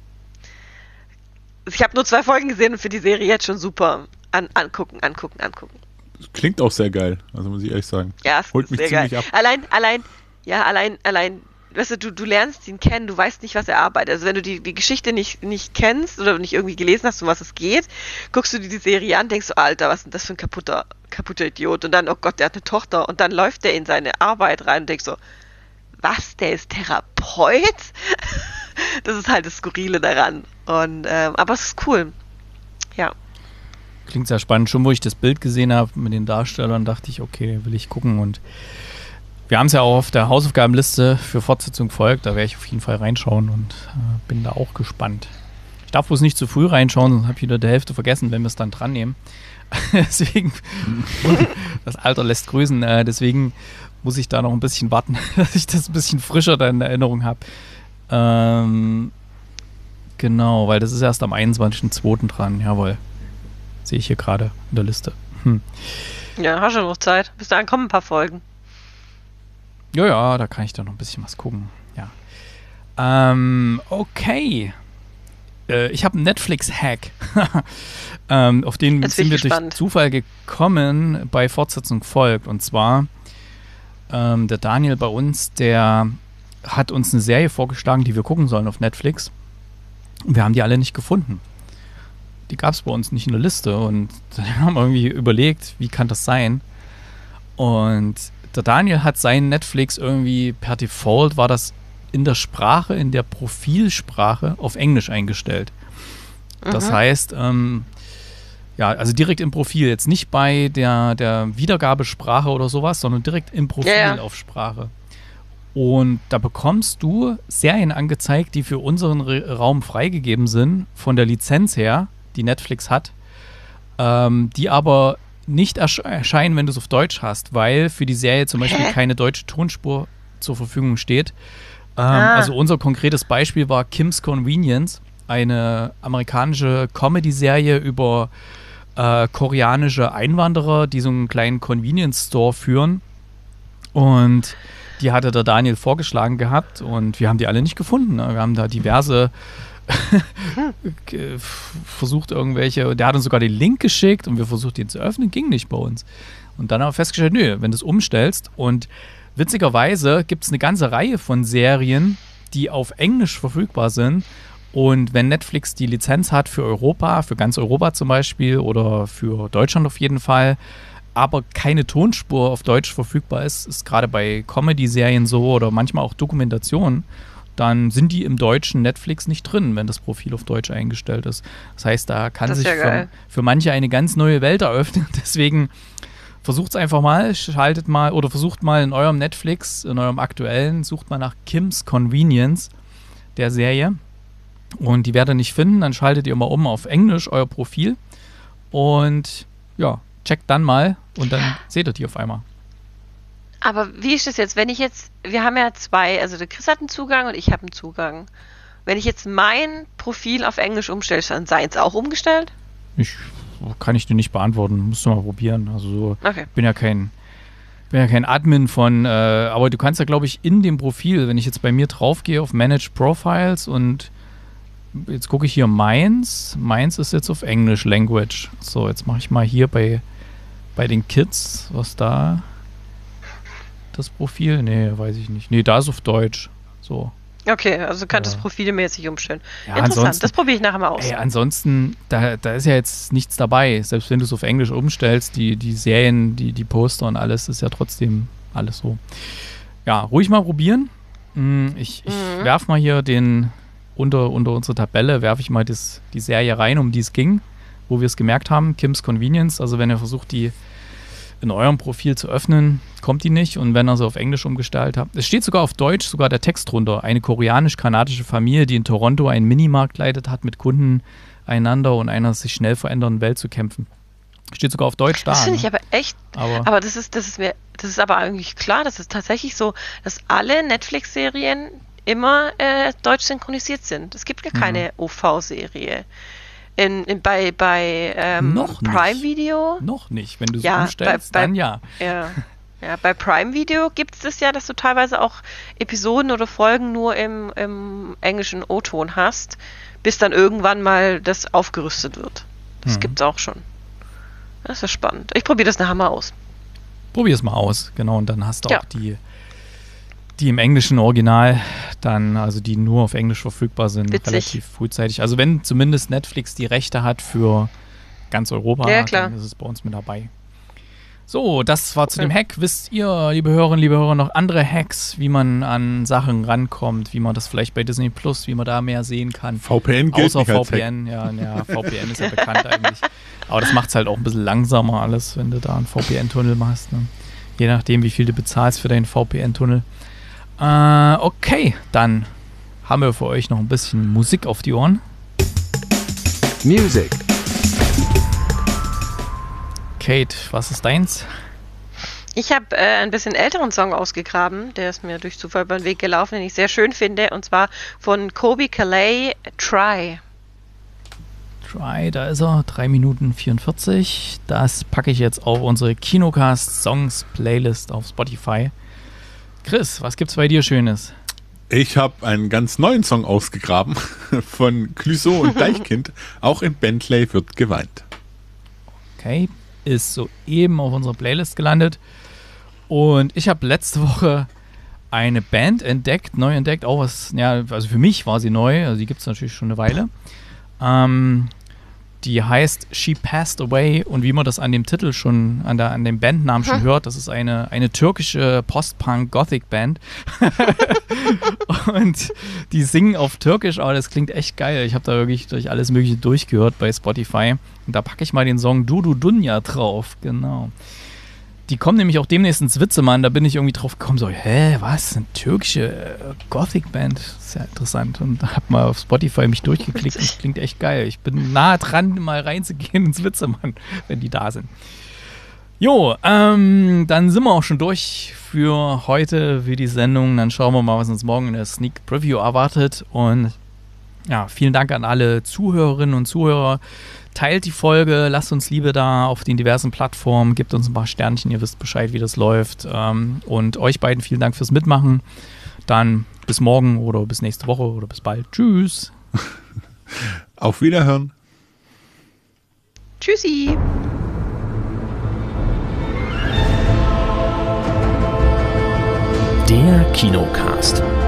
[SPEAKER 1] Ich habe nur 2 Folgen gesehen und finde die Serie jetzt schon super. Angucken.
[SPEAKER 2] Klingt auch sehr geil, also muss ich ehrlich sagen.
[SPEAKER 1] Ja, es
[SPEAKER 2] holt
[SPEAKER 1] ist
[SPEAKER 2] mich
[SPEAKER 1] sehr
[SPEAKER 2] ziemlich
[SPEAKER 1] geil.
[SPEAKER 2] ab.
[SPEAKER 1] Allein, weißt du willst ihn kennen, du weißt nicht, was er arbeitet. Also wenn du die Geschichte nicht kennst oder nicht irgendwie gelesen hast, um was es geht, guckst du dir die Serie an, denkst du, Alter, was ist denn das für ein kaputter Idiot? Und dann, oh Gott, der hat eine Tochter. Und dann läuft der in seine Arbeit rein und denkst so, was, der ist Therapeut? Das ist halt das Skurrile daran. Und aber es ist cool. Ja.
[SPEAKER 3] Klingt sehr spannend. Schon wo ich das Bild gesehen habe mit den Darstellern, dachte ich, okay, will ich gucken. Und wir haben es ja auch auf der Hausaufgabenliste für Fortsetzung folgt. Da werde ich auf jeden Fall reinschauen und bin da auch gespannt. Ich darf bloß nicht zu früh reinschauen, sonst habe ich wieder die Hälfte vergessen, wenn wir es dann dran nehmen. Deswegen, das Alter lässt grüßen. Deswegen muss ich da noch ein bisschen warten, dass ich das ein bisschen frischer da in Erinnerung habe. Genau, weil das ist erst am 21.02. dran. Jawohl. Sehe ich hier gerade in der Liste.
[SPEAKER 1] Ja, hast du noch Zeit. Bis dahin kommen ein paar Folgen.
[SPEAKER 3] Ja, da kann ich doch noch ein bisschen was gucken. Ja. Okay. Ich habe einen Netflix-Hack. Auf den sind wir durch Zufall gekommen bei Fortsetzung folgt. Und zwar der Daniel bei uns, der hat uns eine Serie vorgeschlagen, die wir gucken sollen auf Netflix. Und wir haben die alle nicht gefunden. Die gab es bei uns nicht in der Liste. Und dann haben wir irgendwie überlegt, wie kann das sein? Und der Daniel hat seinen Netflix irgendwie per Default, war das in der Sprache, in der Profilsprache auf Englisch eingestellt. Das heißt, also direkt im Profil, jetzt nicht bei der Wiedergabesprache oder sowas, sondern direkt im Profil auf Sprache. Und da bekommst du Serien angezeigt, die für unseren Raum freigegeben sind, von der Lizenz her, die Netflix hat, die aber nicht erscheinen, wenn du es auf Deutsch hast, weil für die Serie zum Beispiel keine deutsche Tonspur zur Verfügung steht. Also unser konkretes Beispiel war Kim's Convenience, eine amerikanische Comedy-Serie über koreanische Einwanderer, die so einen kleinen Convenience Store führen. Und die hatte der Daniel vorgeschlagen gehabt und wir haben die alle nicht gefunden. Ne? Wir haben da diverse versucht irgendwelche, der hat uns sogar den Link geschickt und wir versucht den zu öffnen, ging nicht bei uns. Und dann haben wir festgestellt, nö, wenn du es umstellst und witzigerweise gibt es eine ganze Reihe von Serien, die auf Englisch verfügbar sind. Und wenn Netflix die Lizenz hat für Europa, für ganz Europa zum Beispiel oder für Deutschland auf jeden Fall, aber keine Tonspur auf Deutsch verfügbar ist gerade bei Comedy-Serien so oder manchmal auch Dokumentationen, dann sind die im deutschen Netflix nicht drin, wenn das Profil auf Deutsch eingestellt ist. Das heißt, da kann sich für manche eine ganz neue Welt eröffnen. Deswegen versucht es einfach mal, schaltet mal oder versucht mal in eurem Netflix, in eurem aktuellen, sucht mal nach Kim's Convenience, der Serie. Und die werdet ihr nicht finden, dann schaltet ihr mal um auf Englisch euer Profil und ja, checkt dann mal und dann seht ihr die auf einmal.
[SPEAKER 1] Aber wie ist das jetzt, wenn ich jetzt, wir haben ja zwei, also der Chris hat einen Zugang und ich habe einen Zugang. Wenn ich jetzt mein Profil auf Englisch umstelle, ist dann seins auch umgestellt?
[SPEAKER 3] Kann ich dir nicht beantworten, musst du mal probieren. Also so,
[SPEAKER 1] okay.
[SPEAKER 3] bin ja kein Admin von, aber du kannst ja, glaube ich, in dem Profil, wenn ich jetzt bei mir drauf gehe auf Manage Profiles und jetzt gucke ich hier meins ist jetzt auf Englisch Language. So, jetzt mache ich mal hier bei den Kids, was da das Profil? Nee, weiß ich nicht. Nee, da ist auf Deutsch. So.
[SPEAKER 1] Okay, also kann das Profil mäßig umstellen.
[SPEAKER 3] Ja,
[SPEAKER 1] interessant, das probiere ich nachher mal aus.
[SPEAKER 3] Ey, ansonsten, da ist ja jetzt nichts dabei. Selbst wenn du es auf Englisch umstellst, die Serien, die Poster und alles, ist ja trotzdem alles so. Ja, ruhig mal probieren. Ich werfe mal hier unter unsere Tabelle, werfe ich mal die Serie rein, um die es ging, wo wir es gemerkt haben, Kim's Convenience. Also wenn ihr versucht, die in eurem Profil zu öffnen, kommt die nicht. Und wenn ihr sie auf Englisch umgestellt habt, es steht sogar auf Deutsch, sogar der Text drunter. Eine koreanisch-kanadische Familie, die in Toronto einen Minimarkt leitet, hat mit Kunden einander und einer sich schnell verändernden Welt zu kämpfen. Steht sogar auf Deutsch da.
[SPEAKER 1] Das finde ich aber echt, aber das ist aber eigentlich klar, das ist tatsächlich so, dass alle Netflix-Serien immer deutsch synchronisiert sind. Es gibt gar keine OV-Serie. Bei Prime Video?
[SPEAKER 3] Noch nicht. Wenn du es umstellst, dann ja.
[SPEAKER 1] Ja, bei Prime Video gibt es das ja, dass du teilweise auch Episoden oder Folgen nur im englischen O-Ton hast, bis dann irgendwann mal das aufgerüstet wird. Das gibt's auch schon. Das ist spannend. Ich probiere das nachher mal aus.
[SPEAKER 3] Probier es mal aus, genau. Und dann hast du auch die im englischen Original dann, also die nur auf Englisch verfügbar sind, relativ frühzeitig. Also wenn zumindest Netflix die Rechte hat für ganz Europa, dann ist es bei uns mit dabei. So, das war zu dem Hack. Wisst ihr, liebe Hörerinnen, liebe Hörer, noch andere Hacks, wie man an Sachen rankommt, wie man das vielleicht bei Disney Plus, wie man da mehr sehen kann?
[SPEAKER 2] VPN gilt
[SPEAKER 3] außer
[SPEAKER 2] nicht als
[SPEAKER 3] VPN, ja, VPN ist ja bekannt eigentlich. Aber das macht es halt auch ein bisschen langsamer alles, wenn du da einen VPN-Tunnel machst. Ne? Je nachdem, wie viel du bezahlst für deinen VPN-Tunnel. Okay, dann haben wir für euch noch ein bisschen Musik auf die Ohren.
[SPEAKER 4] Music.
[SPEAKER 3] Kate, was ist deins?
[SPEAKER 1] Ich habe ein bisschen älteren Song ausgegraben, der ist mir durch Zufall über den Weg gelaufen, den ich sehr schön finde, und zwar von Colbie Caillat, Try.
[SPEAKER 3] Try, da ist er, 3 Minuten 44. Das packe ich jetzt auf unsere Kinocast Songs Playlist auf Spotify. Chris, was gibt's bei dir Schönes?
[SPEAKER 2] Ich habe einen ganz neuen Song ausgegraben von Clouseau und Deichkind. Auch in Bentley wird geweint.
[SPEAKER 3] Okay, ist soeben auf unserer Playlist gelandet. Und ich habe letzte Woche eine Band neu entdeckt. Auch was, ja, also für mich war sie neu, also die gibt es natürlich schon eine Weile. Die heißt She Passed Away, und wie man das an dem Titel schon, an dem Bandnamen schon hört, das ist eine türkische Post-Punk-Gothic-Band. Und die singen auf Türkisch, aber das klingt echt geil. Ich habe da wirklich durch alles Mögliche durchgehört bei Spotify. Und da packe ich mal den Song Du Dunya drauf, genau. Die kommen nämlich auch demnächst ins Witzemann, da bin ich irgendwie drauf gekommen, so, was, eine türkische Gothic-Band? Das ist ja interessant. Und habe mal auf Spotify mich durchgeklickt, das klingt echt geil. Ich bin nahe dran, mal reinzugehen ins Witzemann, wenn die da sind. Jo, dann sind wir auch schon durch für heute, für die Sendung. Dann schauen wir mal, was uns morgen in der Sneak Preview erwartet. Und Ja, vielen Dank an alle Zuhörerinnen und Zuhörer. Teilt die Folge, lasst uns Liebe da auf den diversen Plattformen, gebt uns ein paar Sternchen, ihr wisst Bescheid, wie das läuft. Und euch beiden vielen Dank fürs Mitmachen. Dann bis morgen oder bis nächste Woche oder bis bald. Tschüss.
[SPEAKER 2] Auf Wiederhören.
[SPEAKER 1] Tschüssi.
[SPEAKER 4] Der Kinocast.